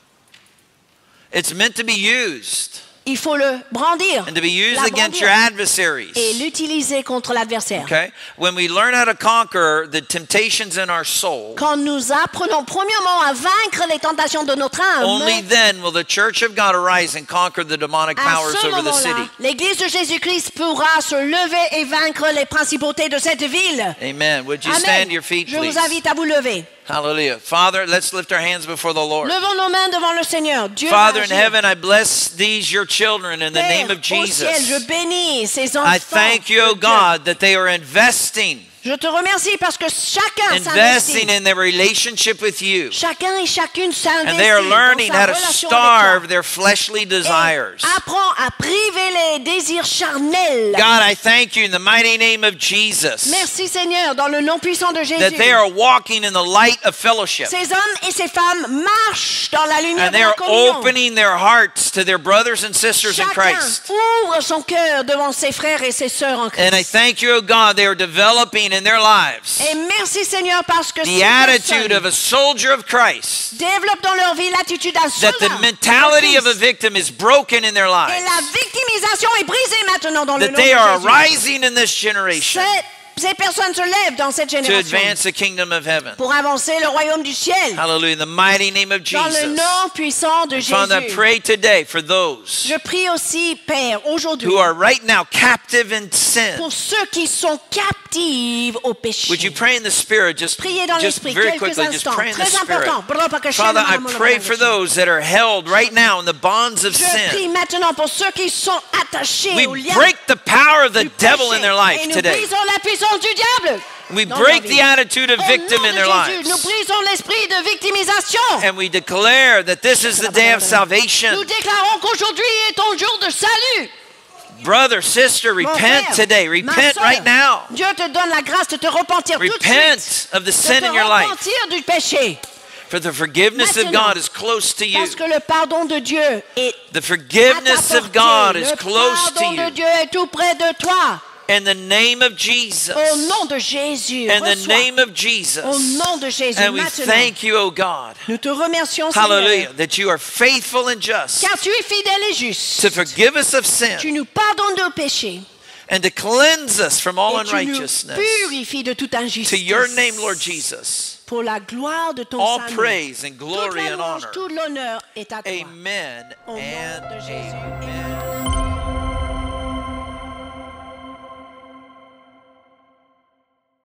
It's meant to be used Il faut le brandir. and to be used la against brandir your adversaries. et l'utiliser contre l'adversaire. Okay? When we learn how to conquer the temptations in our soul, Quand nous apprenons premièrement à vaincre les tentations de notre âme, only then will the church of God arise and conquer the demonic à powers ce over the moment-là, city. l'Église de Jésus-Christ pourra se lever et vaincre les principautés de cette ville. Amen. Would you Amen. stand to your feet, Je please? vous invite à vous lever. Hallelujah. Father, let's lift our hands before the Lord. Levons nos mains devant le Seigneur. Dieu Father va in agir. heaven, I bless these, your children, in the Père, name of au ciel, je Jesus. bénis ces enfants. I thank you, O de Dieu. God, that they are investing, Je te remercie parce que chacun investing s'investit. in their relationship with you. Chacun et chacune s'investit And they are dans learning sa how to relation starve avec their fleshly toi. Et desires. apprends à priver les désirs charnels. God, I thank you in the mighty name of Jesus Merci Seigneur, dans le nom puissant de Jésus. that they are walking in the light of fellowship. Ces hommes et ces femmes marchent dans la lumière And de they la are communion. opening their hearts to their brothers and sisters in Chacun Christ. ouvre son cœur devant ses frères et ses sœurs en And I Christ. thank you, O God, they are developing in their lives Et merci Seigneur parce que the ces attitude personnes of a soldier of Christ, développent dans leur vie l'attitude d'un that soldat. the mentality of a Christ. victim is broken in their Et lives, la victimisation est brisée maintenant dans le that nom they are de Jésus. arising in this generation Ces, ces personnes se lèvent dans cette to génération advance the kingdom of heaven. pour avancer le royaume du ciel Hallelujah. In the mighty name of dans le Jesus. nom puissant de Father, I Jésus. pray today for those Je prie aussi, Père, aujourd'hui, who are right now captive in sin. pour ceux qui sont captifs au péché. Would you pray in the Spirit? Just, Priez dans just l'esprit very quelques quickly, just instants. pray in the Très Spirit. important. Father, I pray for those that are held right now in the bonds of Je prie sin. maintenant pour ceux qui sont attachés We au lien break the power of the du devil péché. in their life Et nous today. brisons la puissance du diable. We dans break leur the vie. attitude of Au victim nom in de their Jésus, nous lives. brisons l'esprit de victimisation. And we declare that this is the day of salvation. Nous déclarons qu'aujourd'hui est ton jour de salut. Brother, sister, Mon repent frère, today. ma Repent sœur, right now. Dieu te donne la grâce de te repentir tout de Repent suite. of the De sin te in your life. repentir du péché. For the forgiveness of Maintenant, God is close to you. Parce que le pardon de Dieu est The à ta forgiveness of portée. God is Le close to pardon de you. Dieu est tout près de toi. In the name of Jesus. Au nom de Jésus. In the reçois. name of Jesus. Au nom de Jésus. And we Maintenant, thank you, O God. nous te remercions, Hallelujah. Seigneur, That you are faithful and just car tu es fidèle et juste. to forgive us of Tu sin nous pardonnes de péché and to cleanse us from all et tu nous unrighteousness. purifies de toute To injustice. your name, Lord Jesus. Pour la gloire de ton All salut. praise and Toute glory la and louange, honor. tout l'honneur est à toi. Amen Au nom and de Jésus. amen.